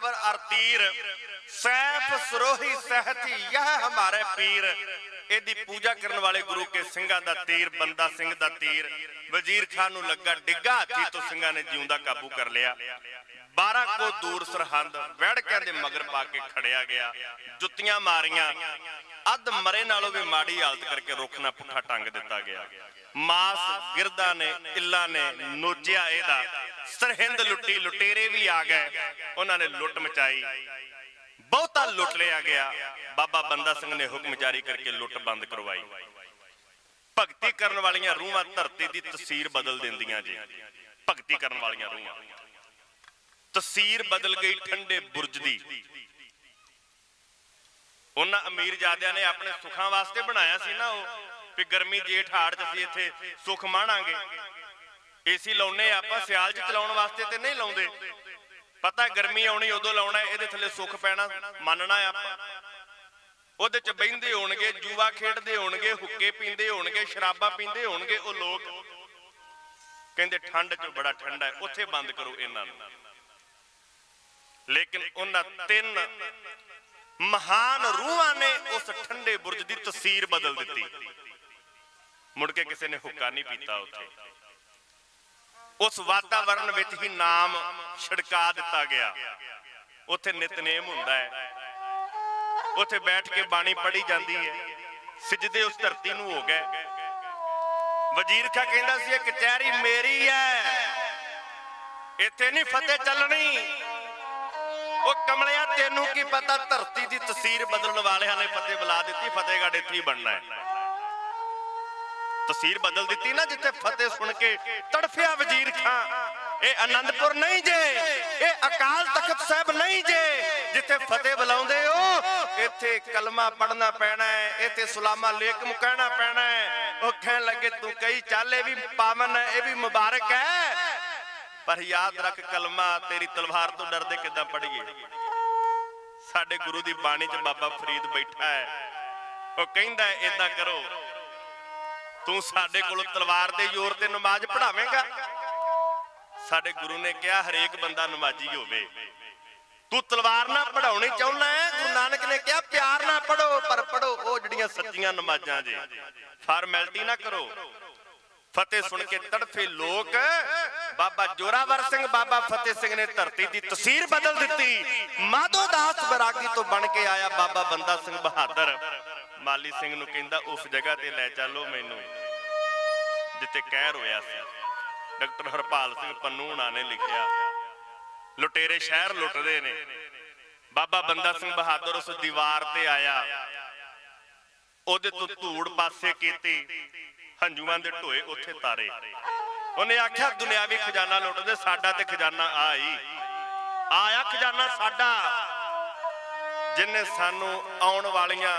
तबर और तीर, सैफ सरोही सहती यह हमारे पीर। एदी पूजा करने वाले गुरु के सिंघां दा तीर, बंदा सिंह दा तीर वजीर खान नूं लगा डिग्गा, हाथी तो सिंघां ने जिउंदा काबू कर लिया। बारह को दूर सरहंद वैड़कियां दे मगर पा के खड़िया गया, जुत्तियां मारियां, अध मरे नालों भी माड़ी हालत करके रुख ना पुठा टंग दिता गया। मास गिरदा ने इल्ला ने नोचिया एदा, सरहिंद लुटी, लुटेरे भी आ गए, उन्होंने लुट मचाई, बहुता लुट लिया गया। बाबा बंदा सिंह ने हुक्म जारी करके लुट बंद करवाई। भगती करने वालियां रूहां धरती की तस्वीर बदल देंदियां जी। भगती करने वालियां रूहां तस्वीर बदल गई ठंडे बुरज दी। उन्हां अमीर जादियां ने अपने सुखां वास्ते बनाया सी ना, वो भी गर्मी जेठ हाड़ च असीं इत्थे सुख माणांगे। एसी लाउने आपां सियाल च चलाउण वास्ते ते नहीं लाउंदे, पता गर्मी आउणी उदों लाउणा, इहदे थल्ले सुख पैना मनना आपां। ਉਹਦੇ ਚ ਬਹਿੰਦੇ ਹੋਣਗੇ, ਜੂਆ ਖੇਡਦੇ ਹੋਣਗੇ, ਹੁੱਕੇ ਪੀਂਦੇ ਹੋਣਗੇ, ਸ਼ਰਾਬਾਂ ਪੀਂਦੇ ਹੋਣਗੇ ਉਹ ਲੋਕ, ਕਹਿੰਦੇ ਠੰਡ ਚ ਬੜਾ ਠੰਡਾ ਹੈ, ਉੱਥੇ ਬੰਦ ਕਰੋ ਇਹਨਾਂ ਨੂੰ। ਲੇਕਿਨ ਉਹਨਾਂ ਤਿੰਨ ਮਹਾਨ ਰੂਹਾਂ ਨੇ ਉਸ ਠੰਡੇ ਬੁਰਜ ਦੀ ਤਸਵੀਰ ਬਦਲ ਦਿੱਤੀ। ਮੁੜ ਕੇ ਕਿਸੇ ਨੇ ਹੁੱਕਾ ਨਹੀਂ ਪੀਤਾ ਉੱਥੇ, ਉਸ ਵਾਤਾਵਰਣ ਵਿੱਚ ਹੀ ਨਾਮ ਛਿੜਕਾ ਦਿੱਤਾ ਗਿਆ। ਉੱਥੇ ਨਿਤਨੇਮ ਹੁੰਦਾ ਹੈ, ਉੱਥੇ बैठ के बाणी पढ़ी जाती है, सिजदे उस धरती नूं हो गए। वजीर खां कहंदा सी कचहरी मेरी है, इत्थे नहीं फतेह चलनी। ओ कमलिया तेनू की पता, धरती की तस्वीर बदलने वालियां ने फतेह बुला दी, फतेहगढ़ इत्थे ही बनना है। तस्वीर बदल दी ना, जिथे फतेह सुन के तड़फिया वजीर खां। ये आनंदपुर नहीं जे, ये अकाल तख्त साहब नहीं जे, जिथे फतेह बुलाउंदे हो इत्थे कलमा पढ़ना पैना है, इत्थे सुलामा लेकम कहना पैना है। वो कहन लगे तू कई चाले भी पावन है, ये भी मुबारक है, पर याद रख कलमा तेरी तलवार तो डरदे किदां पढ़ीए। साडे गुरु दी बाणी च बाबा फरीद बैठा है, वो कहंदा है इदां करो, तू साडे कोलों तलवार दे जोर ते नमाज पढ़ावेंगा। साडे गुरु ने कहा हरेक बंदा नमाजी होवे, तू तलवार ना पढ़ाउणी चाहुंदा है। गुरु नानक ने कहा प्यार ना पढ़ो, पर पढ़ो ओ जिहड़ियां सच्चियां नमाजां जे, फार्मैलिटी ना करो। फतेह सुन के तड़फे लोक, बाबा जोरावर सिंह बाबा फतेह सिंह ने धरती की तस्वीर बदल दी। माधो दास बैरागी तो बन के आया बाबा बंदा सिंह बहादुर। माली सिंह नूं कहंदा उस जगह ते लै चलो मैनूं जिथे कहर होया सी। डॉक्टर हरपाल सिंह पन्नू हुणां ने लिखिया, लुटेरे शहर लुटदे ने, बाबा बंदा सिंह बहादुर उस दीवार ते आया, ओदे तो धूड़ पासे कीती, हंजुआं दे ढोए उत्थे तारे। उन्हें आख्या दुनियावी खजाना लुटदे, साडा ते खजाना आई आया, खजाना साडा, जिन्ने सानू आउण वालियां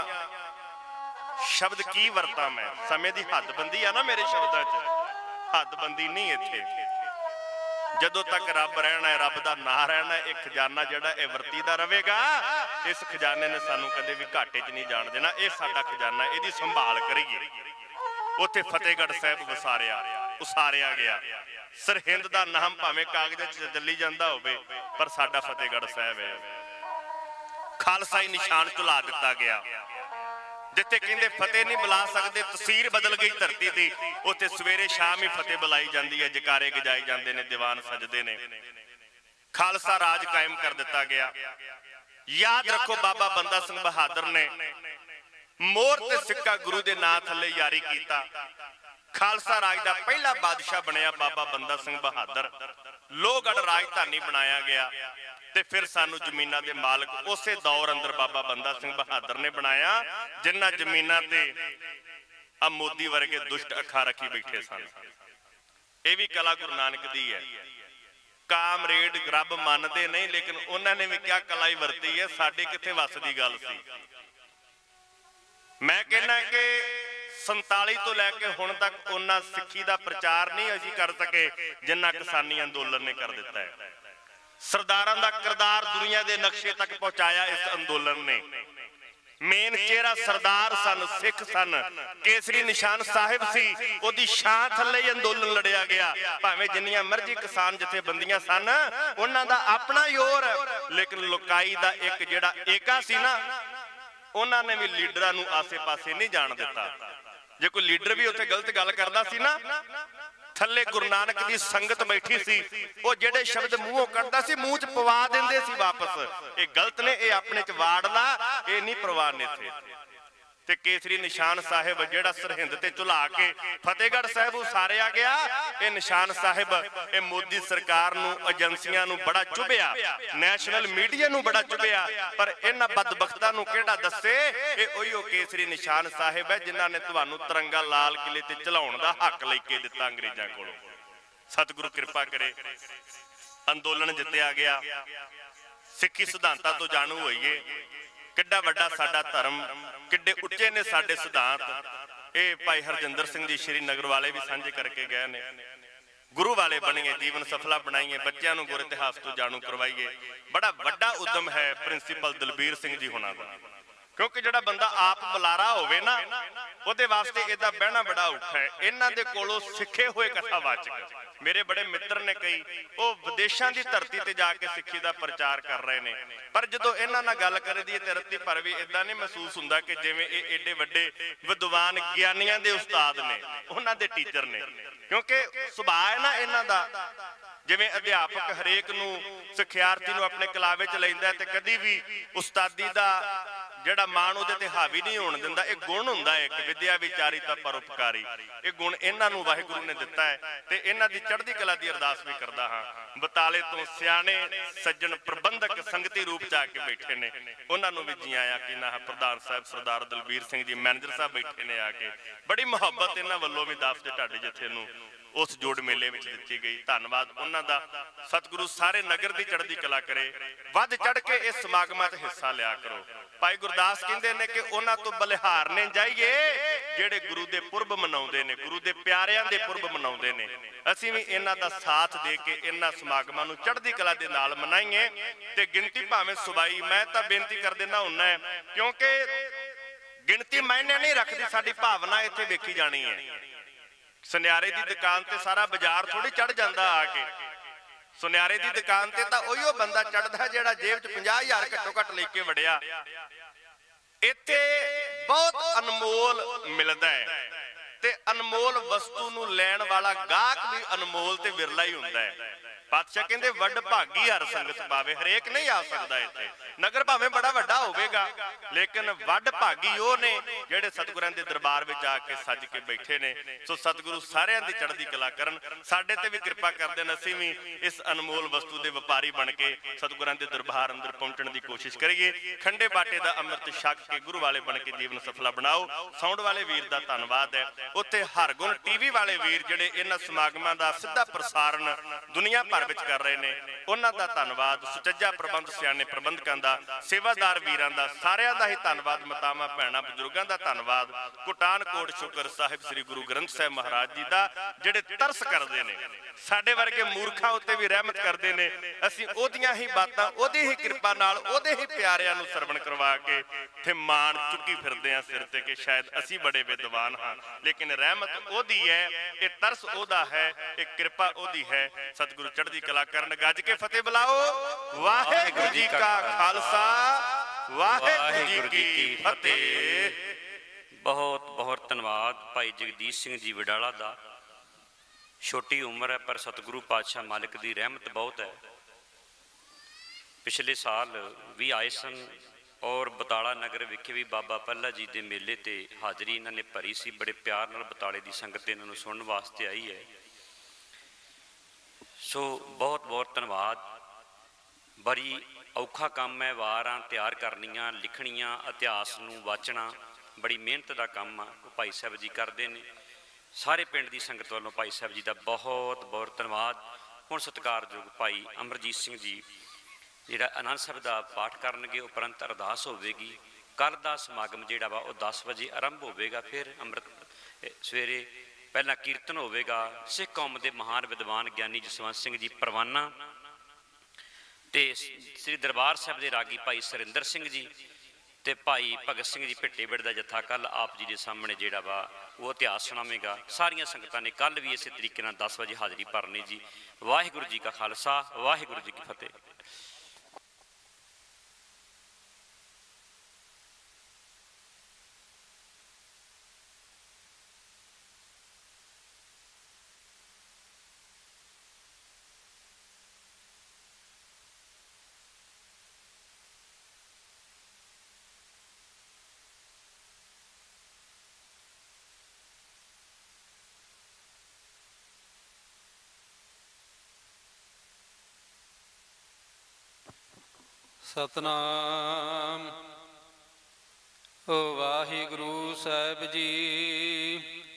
शब्द की वरता मैं, समय दी हदबंदी आ ना मेरे शब्दां च, हदबंदी नहीं इत्थे। जदों तक रब रहना है, रब दा नां रहना है, एक खजाना जिहड़ा ए वरतीदा रहेगा। इस खजाने ने सानू कदे भी घाटे च नहीं जाण देना, ये साडा खजाना, इहदी संभाल करिए। उत्थे फतेहगढ़ साहिब वसारिया उसारिया गया। सरहिंद दा नाम भावें कागज़ च चली जांदा होवे, पर साडा फतेहगढ़ साहिब है। खालसाई निशान झुला दिता गया, जिथे कहंदे फतेह नहीं बुला सकते, तस्वीर बदल गई धरती की। उत्थे सवेरे शाम ही फतेह बुलाई जाती है, जकारे गजाए जाते हैं, दीवान सजदे ने। खालसा राज कायम कर दिता गया। याद रखो बाबा बंदा सिंह बहादुर ने मोहर ते सिक्का गुरु के नां थले जारी किया। खालसा राज का पहला बादशाह बनया बाबा बंदा सिंह बहादुर। लोहगढ़ राजधानी बनाया गया, ते फिर सानू जमीनां दे मालक उस दौर अंदर बाबा बंदा सिंह बहादुर ने बनाया, जिन्हां जमीनां ते आ मोदी वर्गे दुष्ट अखा रखी बैठे सन। यह भी कला गुरु नानक दी है। कामरेड रब मानते नहीं, लेकिन उन्होंने भी क्या कला ही वरती है, साडी किथे वस दी गल सी। मैं कहना कि संताली तो लैके हुण तक उन्ना सिक्खी दा प्रचार नहीं असीं कर सके जिन्ना किसानी अंदोलन ने कर दिता है। सरदारां दा किरदार दुनिया दे नक्शे तक पहुंचाया इस अंदोलन ने। ਮੇਨ ਚਿਹਰਾ ਸਰਦਾਰ ਸਨ, ਸਿੱਖ ਸਨ। ਕੇਸਰੀ ਨਿਸ਼ਾਨ ਸਾਹਿਬ ਸੀ, ਉਹਦੀ ਛਾਂ ਥੱਲੇ ਹੀ ਅੰਦੋਲਨ ਲੜਿਆ ਗਿਆ। ਭਾਵੇਂ ਜਿੰਨੀਆਂ ਮਰਜ਼ੀ ਕਿਸਾਨ ਜਥੇਬੰਦੀਆਂ ਸਨ, ਉਹਨਾਂ ਦਾ ਆਪਣਾ ਜ਼ੋਰ, ਲੇਕਿਨ ਲੋਕਾਈ ਦਾ ਇੱਕ ਜਿਹੜਾ ਏਕਾ ਸੀ ਨਾ, ਉਹਨਾਂ ਨੇ ਵੀ ਲੀਡਰਾਂ ਨੂੰ ਆਸੇ ਪਾਸੇ ਨਹੀਂ ਜਾਣ ਦਿੱਤਾ। ਜੇ ਕੋਈ ਲੀਡਰ ਵੀ ਉੱਥੇ ਗਲਤ ਗੱਲ ਕਰਦਾ ਸੀ ਨਾ, ਥੱਲੇ ਗੁਰੂ ਨਾਨਕ ਦੀ ਸੰਗਤ ਬੈਠੀ ਸੀ, ਉਹ ਜਿਹੜੇ ਸ਼ਬਦ ਮੂੰਹੋਂ ਕੱਢਦਾ ਸੀ ਮੂੰਹ 'ਚ ਪਵਾ ਦਿੰਦੇ ਸੀ ਵਾਪਸ। ਇਹ ਗਲਤ ਨੇ, ਇਹ ਆਪਣੇ 'ਚ ਵਾੜ ਲਾ, ਇਹ ਨਹੀਂ ਪ੍ਰਵਾਨ ਇੱਥੇ। ਤੇ ਕੇਸਰੀ ਨਿਸ਼ਾਨ ਸਾਹਿਬ ਜਿਹੜਾ ਸਰਹਿੰਦ ਤੇ ਝੁਲਾ ਕੇ ਫਤਿਹਗੜ੍ਹ ਸਾਹਿਬ ਉਸਾਰਿਆ ਗਿਆ, ਇਹ ਨਿਸ਼ਾਨ ਸਾਹਿਬ ਇਹ ਮੋਦੀ ਸਰਕਾਰ ਨੂੰ, ਏਜੰਸੀਆਂ ਨੂੰ ਬੜਾ ਚੁਭਿਆ, ਨੈਸ਼ਨਲ ਮੀਡੀਆ ਨੂੰ ਬੜਾ ਚੁਭਿਆ। ਪਰ ਇਹਨਾਂ ਬਦਬਖਤਾਂ ਨੂੰ ਕਿਹੜਾ ਦੱਸੇ, ਇਹ ਉਹੀਓ ਕੇਸਰੀ ਨਿਸ਼ਾਨ ਸਾਹਿਬ ਹੈ ਜਿਨ੍ਹਾਂ ਨੇ ਤੁਹਾਨੂੰ ਤਿਰੰਗਾ ਲਾਲ ਕਿਲੇ ਤੇ ਝਲਾਉਣ ਦਾ ਹੱਕ ਲੈ ਕੇ ਦਿੱਤਾ ਅੰਗਰੇਜ਼ਾਂ ਕੋਲੋਂ। ਸਤਿਗੁਰੂ ਕਿਰਪਾ ਕਰੇ, ਅੰਦੋਲਨ ਜਿੱਤਿਆ ਗਿਆ। ਸਿੱਖੀ ਸਿਧਾਂਤਾਂ ਤੋਂ ਜਾਣੂ ਹੋਈਏ, ਕਿੱਡਾ ਵੱਡਾ ਸਾਡਾ ਧਰਮ, ਕਿੱਡੇ ਉੱਚੇ ਨੇ ਸਾਡੇ ਸਿਧਾਂਤ। ਇਹ ਭਾਈ ਹਰਜਿੰਦਰ ਸਿੰਘ ਜੀ ਸ਼੍ਰੀ ਨਗਰ ਵਾਲੇ ਵੀ ਸਾਂਝੇ ਕਰਕੇ ਗਏ ਨੇ। ਗੁਰੂ ਵਾਲੇ ਬਣੀਏ, ਜੀਵਨ ਸਫਲਾ ਬਣਾਈਏ, ਬੱਚਿਆਂ ਨੂੰ ਗੁਰ ਇਤਿਹਾਸ ਤੋਂ ਜਾਣੂ ਕਰਵਾਈਏ। ਬੜਾ ਵੱਡਾ ਉਦਮ ਹੈ ਪ੍ਰਿੰਸੀਪਲ ਦਲਬੀਰ ਸਿੰਘ ਜੀ ਹੋਣਾ ਦਾ, ਕਿਉਂਕਿ ਜਿਹੜਾ ਬੰਦਾ ਆਪ ਬੁਲਾਰਾ ਹੋਵੇ ਨਾ, ਉਹਦੇ ਵਾਸਤੇ ਇਹਦਾ ਬਹਿਣਾ ਬੜਾ ਔਖਾ ਹੈ। ਇਹਨਾਂ ਦੇ ਕੋਲੋਂ ਸਿੱਖੇ ਹੋਏ ਕਥਾਵਾਚਕ ਮੇਰੇ ਬੜੇ ਮਿੱਤਰ ਨੇ ਕਈ, ਉਹ ਵਿਦੇਸ਼ਾਂ ਦੀ ਧਰਤੀ ਤੇ ਜਾ ਕੇ ਸਿੱਖੀ ਦਾ ਪ੍ਰਚਾਰ ਕਰ ਰਹੇ ਨੇ। ਪਰ ਜਦੋਂ ਇਹਨਾਂ ਨਾਲ ਗੱਲ ਕਰਦੀ ਹੈ ਤੇ ਰੱਤੀ ਭਰ ਵੀ ਇਦਾਂ ਨਹੀਂ ਮਹਿਸੂਸ ਹੁੰਦਾ ਕਿ ਜਿਵੇਂ ਇਹ ਏਡੇ ਵੱਡੇ ਵਿਦਵਾਨ ਗਿਆਨੀਆਂ ਦੇ ਉਸਤਾਦ ਨੇ, ਉਹਨਾਂ ਦੇ ਟੀਚਰ ਨੇ। ਕਿਉਂਕਿ ਸੁਭਾਅ ਹੈ ਨਾ ਇਹਨਾਂ ਦਾ, ਜਿਵੇਂ ਅਧਿਆਪਕ ਹਰੇਕ ਨੂੰ, ਸਿੱਖਿਆਰਥੀ ਨੂੰ ਆਪਣੇ ਕਲਾਵੇ 'ਚ ਲੈਂਦਾ ਤੇ ਕਦੀ ਵੀ ਉਸਤਾਦੀ ਦਾ ਜਿਹੜਾ ਮਾਣ ਉਹਦੇ ਤੇ ਹਾਵੀ ਨਹੀਂ ਹੋਣ ਦਿੰਦਾ। ਇਹ ਗੁਣ ਹੁੰਦਾ ਹੈ ਇੱਕ ਵਿਦਿਆ ਵਿਚਾਰੀਤਾ ਪਰਉਪਕਾਰੀ। ਇਹ ਗੁਣ ਇਹਨਾਂ ਨੂੰ ਵਾਹਿਗੁਰੂ ਨੇ ਦਿੱਤਾ ਹੈ ਤੇ ਇਹਨਾਂ ਦੀ ਚੜ੍ਹਦੀ ਕਲਾ ਦੀ ਅਰਦਾਸ ਵੀ ਕਰਦਾ ਹਾਂ। ਬਤਾਲੇ ਤੋਂ ਸਿਆਣੇ ਸੱਜਣ ਪ੍ਰਬੰਧਕ ਸੰਗਤੀ ਰੂਪ 'ਚ ਆ ਕੇ ਬੈਠੇ ਨੇ, ਉਹਨਾਂ ਨੂੰ ਵੀ ਜੀ ਆਇਆਂ ਕਿ ਨਾ। ਪ੍ਰਧਾਨ ਸਾਹਿਬ ਸਰਦਾਰ ਦਲਬੀਰ ਸਿੰਘ ਜੀ ਮੈਨੇਜਰ ਸਾਹਿਬ ਬੈਠੇ ਨੇ ਆ ਕੇ, ਬੜੀ ਮੁਹੱਬਤ ਇਹਨਾਂ ਵੱਲੋਂ ਵੀ ਦਾਸ ਦੇ ਢਾਡੇ ਜਥੇ ਨੂੰ ਉਸ ਜੋੜ ਮੇਲੇ ਵਿੱਚ ਦਿੱਤੀ ਗਈ। ਧੰਨਵਾਦ ਉਹਨਾਂ ਦਾ। ਸਤਿਗੁਰੂ ਸਾਰੇ ਨਗਰ ਦੀ ਚੜ੍ਹਦੀ ਕਲਾ ਕਰੇ। ਵੱਧ ਚੜ੍ਹ ਕੇ ਇਸ ਸਮਾਗਮਾਂ 'ਚ ਹਿੱਸਾ ਲਿਆ ਕਰੋ। ਭਾਈ ਗੁਰਦਾਸ ਕਹਿੰਦੇ ਨੇ ਕਿ ਉਹਨਾਂ ਤੋਂ ਬਲਿਹਾਰਨੇ ਜਾਈਏ ਜਿਹੜੇ ਗੁਰੂ ਦੇ ਪੁਰਬ ਮਨਾਉਂਦੇ ਨੇ, ਗੁਰੂ ਦੇ ਪਿਆਰਿਆਂ ਦੇ ਪੁਰਬ ਮਨਾਉਂਦੇ ਨੇ। ਅਸੀਂ ਵੀ ਇਹਨਾਂ ਦਾ ਸਾਥ ਦੇ ਕੇ ਇਹਨਾਂ ਸਮਾਗਮਾਂ ਨੂੰ ਚੜ੍ਹਦੀ ਕਲਾ ਦੇ ਨਾਲ ਮਨਾਈਏ। ਤੇ ਗਿਣਤੀ ਭਾਵੇਂ ਸੁਬਾਈ, ਮੈਂ ਤਾਂ ਬੇਨਤੀ ਕਰ ਦੇਣਾ ਹੁੰਨਾ ਹੈ, ਕਿਉਂਕਿ ਗਿਣਤੀ ਮਾਇਨੇ ਨਹੀਂ ਰੱਖਦੀ, ਸਾਡੀ ਭਾਵਨਾ ਇੱਥੇ ਵੇਖੀ ਜਾਣੀ ਹੈ। ਸੁਨਿਆਰੇ ਦੀ ਦੁਕਾਨ ਤੇ ਸਾਰਾ ਬਾਜ਼ਾਰ ਥੋੜੀ ਚੜ ਜਾਂਦਾ ਆ ਕੇ। ਸੁਨਿਆਰੇ ਦੀ ਦੁਕਾਨ ਤੇ ਤਾਂ ਉਹੀਓ ਬੰਦਾ ਚੜਦਾ ਜਿਹੜਾ ਜੇਬ 'ਚ ਪੰਜਾਹ ਹਜ਼ਾਰ ਘੱਟੋ ਘੱਟ ਲੈ ਕੇ ਵੜਿਆ। ਇੱਥੇ ਬਹੁਤ ਅਨਮੋਲ ਮਿਲਦਾ ਹੈ ਤੇ ਅਨਮੋਲ ਵਸਤੂ ਨੂੰ ਲੈਣ ਵਾਲਾ ਗਾਹਕ ਵੀ ਅਨਮੋਲ ਤੇ ਵਿਰਲਾ ਹੀ ਹੁੰਦਾ ਹੈ। ਪਾਤਸ਼ਾਹ ਕਹਿੰਦੇ ਵੱਡ ਭਾਗੀ ਹਰ ਸੰਗਤ ਪਾਵੇ। ਹਰੇਕ ਨਹੀਂ ਆ ਸਕਦਾ ਇੱਥੇ, ਨਗਰ ਭਾਵੇਂ ਬੜਾ ਵੱਡਾ ਹੋਵੇਗਾ, ਲੇਕਿਨ ਵੱਡ ਭਾਗੀ ਉਹ ਨੇ ਜਿਹੜੇ ਸਤਿਗੁਰਾਂ ਦੇ ਦਰਬਾਰ ਵਿੱਚ ਆ ਕੇ ਸੱਜ ਕੇ ਬੈਠੇ ਨੇ। ਸੋ ਸਤਿਗੁਰੂ ਸਾਰਿਆਂ ਦੀ ਚੜ੍ਹਦੀ ਕਲਾ ਕਰਨ, ਸਾਡੇ ਤੇ ਵੀ ਕਿਰਪਾ ਕਰ ਦੇਣ। ਅਸੀਂ ਵੀ ਇਸ ਅਨਮੋਲ ਵਸਤੂ ਦੇ ਵਪਾਰੀ ਬਣ ਕੇ ਸਤਿਗੁਰਾਂ ਦੇ ਦਰਬਾਰ ਅੰਦਰ ਪਹੁੰਚਣ ਦੀ ਕੋਸ਼ਿਸ਼ ਕਰੀਏ। ਖੰਡੇ ਬਾਟੇ ਦਾ ਅੰਮ੍ਰਿਤ ਛਕ ਕੇ ਗੁਰੂ ਵਾਲੇ ਬਣ ਕੇ ਜੀਵਨ ਸਫਲਾ ਬਣਾਓ। ਸਾਊਂਡ ਵਾਲੇ ਵੀਰ ਦਾ ਧੰਨਵਾਦ ਹੈ। ਉੱਥੇ ਹਰਗੁਣ ਟੀਵੀ ਵਾਲੇ ਵੀਰ ਜਿਹੜੇ ਇਹਨਾਂ ਸਮਾਗਮਾਂ ਦਾ ਸਿੱਧਾ ਪ੍ਰਸਾਰਣ ਦੁਨੀਆ ਭਰ ਵਿੱਚ ਕਰ ਰਹੇ ਨੇ, ਉਹਨਾਂ ਦਾ ਧੰਨਵਾਦ। ਸੁਚੱਜਾ ਪ੍ਰਬੰਧ ਸਿਆਣੇ ਪ੍ਰਬੰਧਕਾਂ ਦਾ, ਸੇਵਾਦਾਰ ਵੀਰਾਂ ਦਾ, ਸਾਰਿਆਂ ਦਾ ਹੀ ਧੰਨਵਾਦ। ਮਾਤਾਵਾਂ ਭੈਣਾਂ ਬਜ਼ੁਰਗਾਂ ਦਾ ਧੰਨਵਾਦ। ਕੋਟਾਨਕੋਟ ਸ਼ੁਕਰ ਸਾਹਿਬ ਸ੍ਰੀ ਗੁਰੂ ਗ੍ਰੰਥ ਸਾਹਿਬ ਮਹਾਰਾਜ ਜੀ ਦਾ, ਜਿਹੜੇ ਤਰਸ ਕਰਦੇ ਨੇ, ਸਾਡੇ ਵਰਗੇ ਮੂਰਖਾਂ ਉੱਤੇ ਵੀ ਰਹਿਮਤ ਕਰਦੇ ਨੇ। ਅਸੀਂ ਉਹਦੀਆਂ ਹੀ ਬਾਤਾਂ, ਉਹਦੀ ਹੀ ਕਿਰਪਾ ਨਾਲ, ਉਹਦੇ ਹੀ ਪਿਆਰਿਆਂ ਨੂੰ ਸਰਵਣ ਕਰਵਾ ਕੇ ਤੇ ਮਾਣ ਚੁੱਕੀ ਫਿਰਦੇ ਆ ਸਿਰ ਤੇ ਕਿ ਸ਼ਾਇਦ ਅਸੀਂ ਬੜੇ ਵਿਦਵਾਨ ਹਾਂ, ਲੇਕਿਨ ਰਹਿਮਤ ਉਹਦੀ ਹੈ, ਇਹ ਤਰਸ ਉਹਦਾ ਹੈ, ਇਹ ਕਿਰਪਾ ਉਹਦੀ ਹੈ। ਸਤਿਗੁਰੂ ਚੜ੍ਹਦੀ ਕਲਾ ਕਰਨ। ਗੱਜ ਕੇ ਫਤਿਹ ਬੁਲਾਓ। ਵਾਹਿਗੁਰੂ ਜੀ ਕਾ ਖਾਲਸਾ, ਵਾਹਿਗੁਰੂ ਜੀ ਕੀ ਫਤਿਹ। ਬਹੁਤ ਬਹੁਤ ਧੰਨਵਾਦ ਭਾਈ ਜਗਦੀਸ਼ ਸਿੰਘ ਜੀ ਵਡਾਲਾ ਦਾ। ਛੋਟੀ ਉਮਰ ਹੈ ਪਰ ਸਤਿਗੁਰੂ ਪਾਤਸ਼ਾਹ ਮਾਲਿਕ ਦੀ ਰਹਿਮਤ ਬਹੁਤ ਹੈ। ਪਿਛਲੇ ਸਾਲ ਵੀ ਆਏ ਸਨ ਔਰ ਬਤਾਲਾ ਨਗਰ ਵਿਖੇ ਵੀ ਬਾਬਾ ਪੱਲਾ ਜੀ ਦੇ ਮੇਲੇ ਤੇ ਹਾਜ਼ਰੀ ਇਹਨਾਂ ਨੇ ਭਰੀ ਸੀ। ਬੜੇ ਪਿਆਰ ਨਾਲ ਬਤਾਲੇ ਦੀ ਸੰਗਤ ਇਹਨਾਂ ਨੂੰ ਸੁਣਨ ਵਾਸਤੇ ਆਈ ਹੈ। ਸੋ ਬਹੁਤ ਬਹੁਤ ਧੰਨਵਾਦ। ਬੜੀ ਔਖਾ ਕੰਮ ਹੈ, ਵਾਰਾਂ ਤਿਆਰ ਕਰਨੀਆਂ, ਲਿਖਣੀਆਂ, ਇਤਿਹਾਸ ਨੂੰ ਵਾਚਣਾ ਬੜੀ ਮਿਹਨਤ ਦਾ ਕੰਮ ਆ। ਉਹ ਭਾਈ ਸਾਹਿਬ ਜੀ ਕਰਦੇ ਨੇ। ਸਾਰੇ ਪਿੰਡ ਦੀ ਸੰਗਤ ਵੱਲੋਂ ਭਾਈ ਸਾਹਿਬ ਜੀ ਦਾ ਬਹੁਤ ਬਹੁਤ ਧੰਨਵਾਦ। ਹੁਣ ਸਤਿਕਾਰਯੋਗ ਭਾਈ ਅਮਰਜੀਤ ਸਿੰਘ ਜੀ ਜਿਹੜਾ ਆਨੰਦ ਸਾਹਿਬ ਦਾ ਪਾਠ ਕਰਨਗੇ, ਉਪਰੰਤ ਅਰਦਾਸ ਹੋਵੇਗੀ। ਕੱਲ੍ਹ ਦਾ ਸਮਾਗਮ ਜਿਹੜਾ ਵਾ ਉਹ ਦਸ ਵਜੇ ਆਰੰਭ ਹੋਵੇਗਾ। ਫਿਰ ਅੰਮ੍ਰਿਤ ਸਵੇਰੇ ਪਹਿਲਾਂ ਕੀਰਤਨ ਹੋਵੇਗਾ। ਸਿੱਖ ਕੌਮ ਦੇ ਮਹਾਨ ਵਿਦਵਾਨ ਗਿਆਨੀ ਜਸਵੰਤ ਸਿੰਘ ਜੀ ਪਰਵਾਨਾ ਤੇ ਸ੍ਰੀ ਦਰਬਾਰ ਸਾਹਿਬ ਦੇ ਰਾਗੀ ਭਾਈ ਸੁਰਿੰਦਰ ਸਿੰਘ ਜੀ ਤੇ ਭਾਈ ਭਗਤ ਸਿੰਘ ਜੀ ਭਿੱਟੇਵਿੰਡ ਦਾ ਜੱਥਾ ਕੱਲ ਆਪ ਜੀ ਦੇ ਸਾਹਮਣੇ ਜਿਹੜਾ ਵਾ ਉਹ ਇਤਿਹਾਸ ਸੁਣਾਵੇਗਾ। ਸਾਰੀਆਂ ਸੰਗਤਾਂ ਨੇ ਕੱਲ ਵੀ ਇਸੇ ਤਰੀਕੇ ਨਾਲ ਦਸ ਵਜੇ ਹਾਜ਼ਰੀ ਭਰਨੀ ਜੀ। ਵਾਹਿਗੁਰੂ ਜੀ ਕਾ ਖਾਲਸਾ, ਵਾਹਿਗੁਰੂ ਜੀ ਕੀ ਫਤਿਹ। ਸਤਨਾਮ। ਵਾਹਿਗੁਰੂ ਸਾਹਿਬ ਜੀ।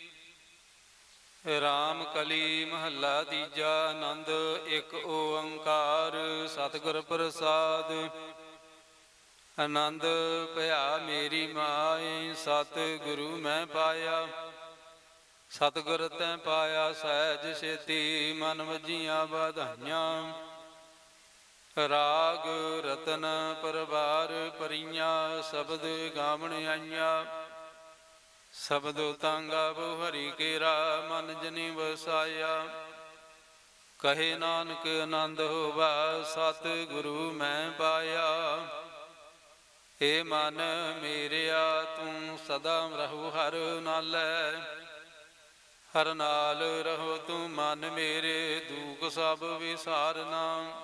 ਰਾਮ ਕਲੀ ਮਹੱਲਾ ਤੀਜਾ। ਆਨੰਦ ਇੱਕ ਓੰਕਾਰ ਸਤਿਗੁਰ ਪ੍ਰਸਾਦ। ਆਨੰਦ ਭਇਆ ਮੇਰੀ ਮਾਏ ਸਤਿਗੁਰੂ ਮੈਂ ਪਾਇਆ। ਸਤਿਗੁਰ ਤੈਂ ਪਾਇਆ ਸਹਿਜ ਛੇਤੀ ਮਨ ਵਜੀਆਂ ਵਧਾਈਆਂ। ਰਾਗ ਰਤਨ ਪਰਵਾਰ ਪਰੀਆਂ ਸ਼ਬਦ ਗਾਵਣ ਆਈਆਂ। ਸ਼ਬਦੋ ਤਾਂਗਾ ਬਹੁ ਹਰੀ ਕੇਰਾ ਮਨ ਜਨੀ ਵਸਾਇਆ। ਕਹੇ ਨਾਨਕ ਆਨੰਦ ਹੋਵਾ ਸਤਿਗੁਰੂ ਮੈਂ ਪਾਇਆ। ਏ ਮਨ ਮੇਰਿਆ ਤੂੰ ਸਦਾ ਰਹੋ ਹਰ ਨਾਲੈ। ਹਰ ਨਾਲ ਰਹੋ ਤੂੰ ਮਨ ਮੇਰੇ ਦੁਖ ਸਭ ਵਿਸਾਰਨਾ।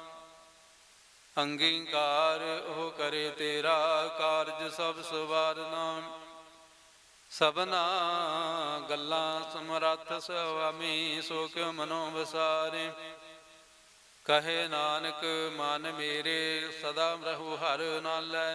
ਅੰਗੀਕਾਰ ਉਹ ਕਰੇ ਤੇਰਾ ਕਾਰਜ ਸਭ ਸਵਾਰਨਾ। ਸਭਨਾ ਗੱਲਾਂ ਸਮਰੱਥ ਸੁਆਮੀ ਸੋ ਕਿਉ ਮਨੋ ਵਸਾਰੇ। ਕਹੇ ਨਾਨਕ ਮਨ ਮੇਰੇ ਸਦਾ ਰਹੋ ਹਰ ਨਾਲੈ।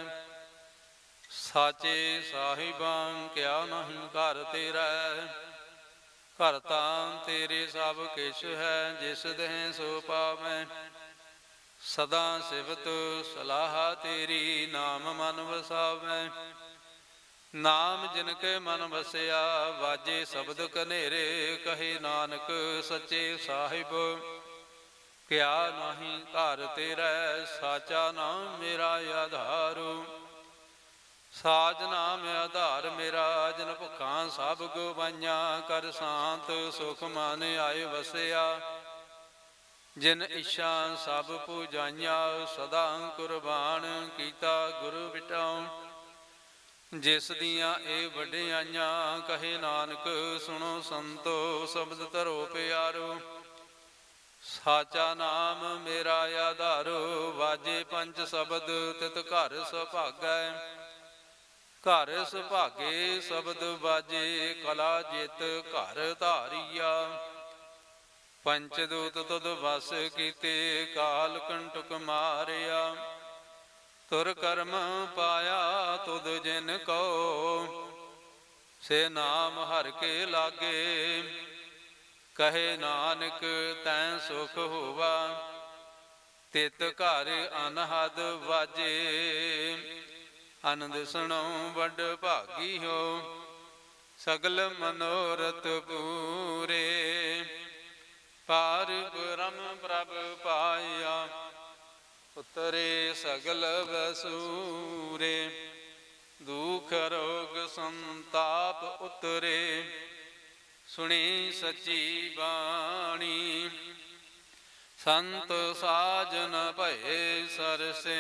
ਸਾਚੇ ਸਾਹਿਬਾਂ ਕਿਆ ਨਹੀਂ ਘਰ ਤੇਰਾ। ਘਰ ਤਾਂ ਤੇਰੇ ਸਭ ਕਿਛ ਹੈ ਜਿਸ ਦੇਹ ਸੋ ਪਾਵੈ। ਸਦਾ ਸਿਵਤ ਸਲਾਹ ਤੇਰੀ ਨਾਮ ਮਨ ਵਸਾਵੈ। ਨਾਮ ਜਿਨ ਕੇ ਮਨ ਵਸਿਆ ਵਾਜੇ ਸ਼ਬਦ ਕਨੇਰੇ। ਕਹੇ ਨਾਨਕ ਸੱਚੇ ਸਾਹਿਬ ਕਿਆ ਨਹੀਂ ਘਰ ਤੇਰਾ। ਸਾਚਾ ਨਾਮ ਮੇਰਾ ਆਧਾਰ। ਸਾਜ ਨਾਮ ਆਧਾਰ ਮੇਰਾ ਜਿਨ ਭੁੱਖਾਂ ਸਭ ਗਵਾਈਆਂ। ਕਰ ਸ਼ਾਂਤ ਸੁਖ ਮਨ ਆਏ ਵਸਿਆ। ਜਿਨ ਇੱਛਾ ਸਭ ਪੂਜਾਈਆਂ। ਸਦਾ ਕੁਰਬਾਨ ਕੀਤਾ ਗੁਰੂ ਵਿਟਾਉ। ਜਿਸ ਦੀਆਂ ਇਹ ਵਡਿਆਈਆਂ। ਕਹੇ ਨਾਨਕ ਸੁਣੋ ਸੰਤੋ ਸ਼ਬਦ ਧਰੋ ਪਿਆਰੋ। ਸਾਚਾ ਨਾਮ ਮੇਰਾ ਆਧਾਰੋ। ਵਾਜੇ ਪੰਜ ਸ਼ਬਦ ਤਿਤ ਘਰ ਸੁਭਾਗੈ। ਘਰ ਸੁਭਾਗੇ ਸ਼ਬਦ ਵਾਜੇ ਕਲਾ ਜਿਤ ਘਰ ਧਾਰੀਆ। ਪੰਚ ਦੂਤ ਤੁਧ ਵਸ ਕੀਤੇ ਕਾਲ ਕੰਟਕ ਮਾਰਿਆ। ਤੁਰ ਕਰਮ ਪਾਇਆ ਤੁਧ ਜਿਨ ਕੋ ਸੇ ਨਾਮ ਹਰ ਕੇ ਲਾਗੇ। ਕਹੇ ਨਾਨਕ ਤੈਂ ਸੁਖ ਹੋਵਾ ਤਿਤ ਘਰ ਅਨਹਦ ਵਾਜੇ। ਆਨੰਦ ਸੁਣੋ ਵੱਡ ਭਾਗੀ ਹੋ ਸਗਲ ਮਨੋਰਥ ਪੂਰੇ। ਪਾਰ ਬ੍ਰਹਮ ਪ੍ਰਭ ਪਾਇਆ ਉਤਰੇ ਸਗਲ ਵਸੂਰੇ। ਦੁਖ ਰੋਗ ਸੰਤਾਪ ਉਤਰੇ ਸੁਣੀ ਸੱਚੀ ਬਾਣੀ। ਸੰਤ ਸਾਜਨ ਭਏ ਸਰਸੇ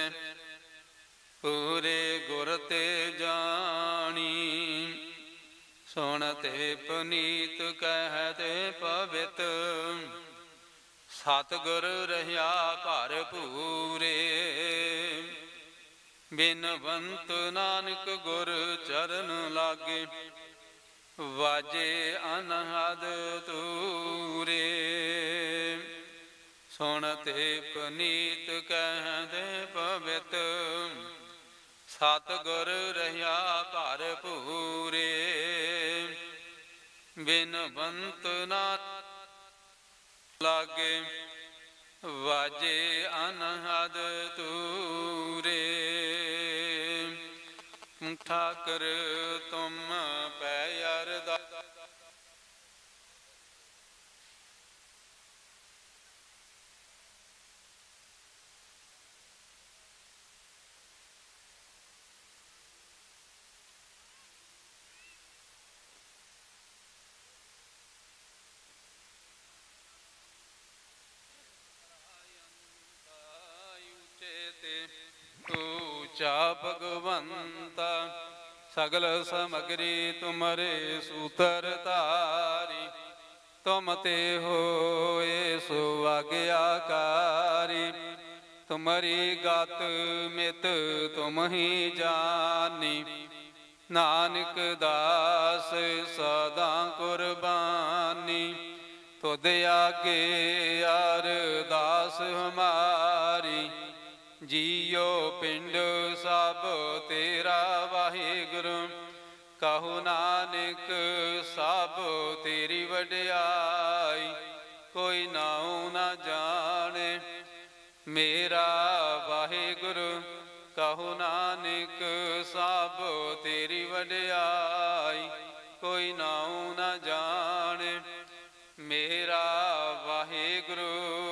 ਪੂਰੇ ਗੁਰ ਤੇ ਜਾਣੀ। ਸੁਣ ਤੇ ਪੁਨੀਤ ਕਹਿ ਤੇ ਪਵਿੱਤ ਸਤਿਗੁਰ ਰਹਿਆ ਭਰਪੂਰੇ। ਬਿਨਵੰਤ ਨਾਨਕ ਗੁਰ ਚਰਨ ਲਾਗੇ ਵਾਜੇ ਅਨਹਦ ਤੂਰੇ। ਸੁਣ ਤੇ ਪੁਨੀਤ ਕਹਿ ਤੇ ਪਵਿੱਤ ਸਤਿਗੁਰ ਰਹਿਆ ਭਰਪੂਰੇ। ਬਿਨਵੰਤ ਨਾਨਕ ਲਾਗੇ ਵਾਜੇ ਅਨਹਦ ਤੂਰੇ। ਠਾਕਰ ਤੁਮ ਪੈ ਅਰਦਾਸ। ऊचा भगवंता सगल समग्री तुम्हारे सूतर तारी तुम ते होए सो आज्ञाकारी तुम्हारी गात मित तुम ही जानी नानक दास सदा कुर्बानी तुद आगे अरदास हमारी जियो पिंड सब तेरा वाहिगुरु कहु नानक सब तेरी वड्याई कोई नाऊ न जाने मेरा वाहिगुरु कहु नानक सब तेरी वड्याई कोई नाऊ न जाने मेरा वाहिगुरु।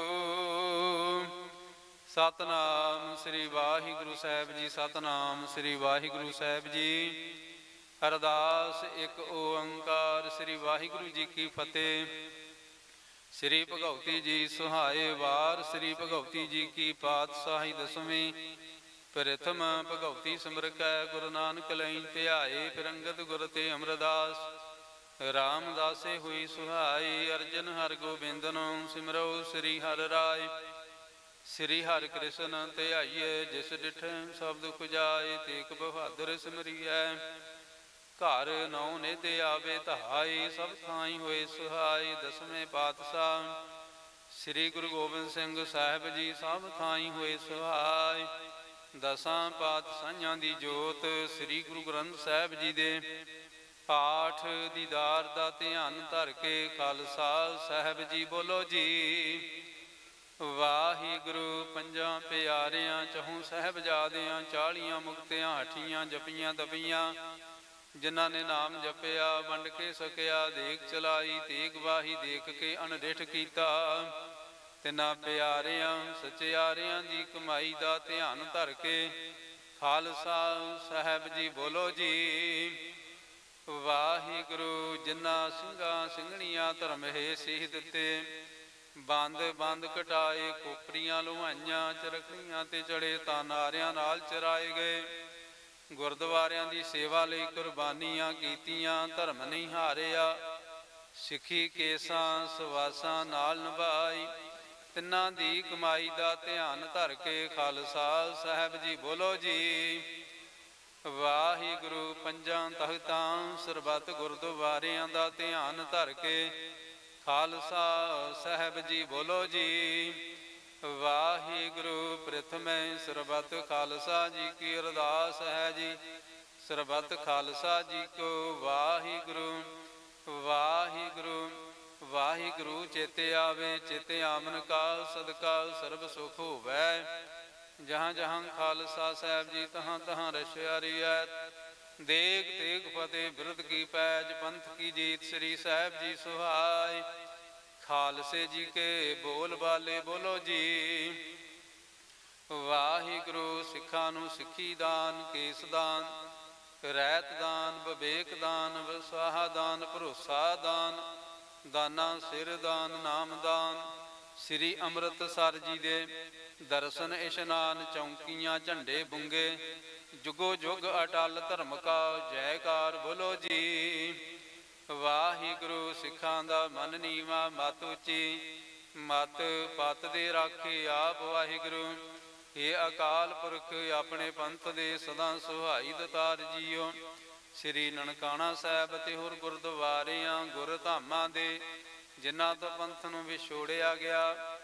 सतनाम श्री वाहिगुरु साहिब जी। सतनाम श्री वाहिगुरु साहिब जी। अरदास एक ओंकार श्री वाहिगुरु जी की फतेह। श्री भगवती जी सुहाए वार श्री भगवती जी की पातशाही दसवीं। प्रथम भगवती सिमरकै गुरु नानक लैन ध्याए फिर अंगद गुर ते अमरदास रामदासे हुई सुहाई अर्जन हर गोबिंदनो सिमरो श्री हर राय श्री हर कृष्ण ध्याइए जिस डिठ सब दुख जाए तेक बहादुर सिमरिए घर नौ निध आवे धाई सब थाई होए सुहाई। दसवें पातशाह श्री गुरु गोबिंद सिंह साहिब जी सब थाई होए सुहाई। दसां पातशाहियां दी जोत श्री गुरु ग्रंथ साहिब जी दे पाठ दीदार दा ध्यान धर के खालसा साहिब जी बोलो जी वाहिगुरु। पंजां प्यारियां चहूं साहिबजादियां चालियां मुक्तियां हठियां जपियां दबियां जिन्हां ने नाम जपिया वंड के सकिया देख चलाई तेग वाही देख के अनडिठ कीता तिन्हां प्यारियां सचियारियां दी कमाई दा ध्यान धर के खालसा साहिब जी बोलो जी वाहिगुरु। जिन्हां ਸਿੰਘਾਂ ਸਿੰਘਣੀਆਂ धर्म है सीह दिते ਬੰਦ ਬੰਦ ਕਟਾਏ ਕੋਪਰੀਆਂ ਲੁਹਾਈਆਂ ਚਰਖੀਆਂ ਤੇ ਚੜੇ ਤਾਂ ਨਾਰਿਆਂ ਨਾਲ ਚਰਾਏ ਗਏ ਗੁਰਦੁਆਰਿਆਂ ਦੀ ਸੇਵਾ ਲਈ ਕੁਰਬਾਨੀਆਂ ਕੀਤੀਆਂ ਧਰਮ ਨਹੀਂ ਹਾਰਿਆ ਸਿੱਖੀ ਕੇਸਾਂ ਸਵਾਸਾਂ ਨਾਲ ਨਿਭਾਈ ਤਿੰਨਾਂ ਦੀ ਕਮਾਈ ਦਾ ਧਿਆਨ ਧਰ ਕੇ ਖਾਲਸਾ ਸਾਹਿਬ ਜੀ ਬੋਲੋ ਜੀ ਵਾਹਿਗੁਰੂ। ਪੰਜਾਂ ਤਖਤਾਂ ਸਰਬੱਤ ਗੁਰਦੁਆਰਿਆਂ ਦਾ ਧਿਆਨ ਧਰ ਕੇ खालसा साहब जी बोलो जी वाहिगुरु। प्रथम सरबत खालसा जी की अरदास है जी सरबत खालसा जी को वाहिगुरु वाहिगुरु वाहिगुरु। चेते आवे चेते आमन काल सदका सर्ब सुख होवै जहाँ जहाँ खालसा साहब जी तहाँ तहाँ रशिया रियायत देख तेग फतेह बिरद की पैज पंथ की जीत श्री साहब जी सुहाय खालसे जी के बोल बाले बोलो जी वाहिगुरु। सिखा नू सिखी दान केस दान रैत दान विवेक दान विसाहा दान भरोसा दान दाना सिर दान नाम दान श्री अमृतसर जी दे दर्शन इशनान चौंकियां झंडे बुंगे जुगो जुग अटल धर्म का जयकार बोलो जी वाहिगुरु। सिखां दा मन नीवा मत उची मत पत दे राखे आप वाहिगुरु। ये अकाल पुरख अपने पंथ दे सदा सुहाई दतार जियो श्री ननकाना साहब ते होर गुरद्वारियां गुर धामां दे जिन्हां तो पंथ नूं विछोड़िया गया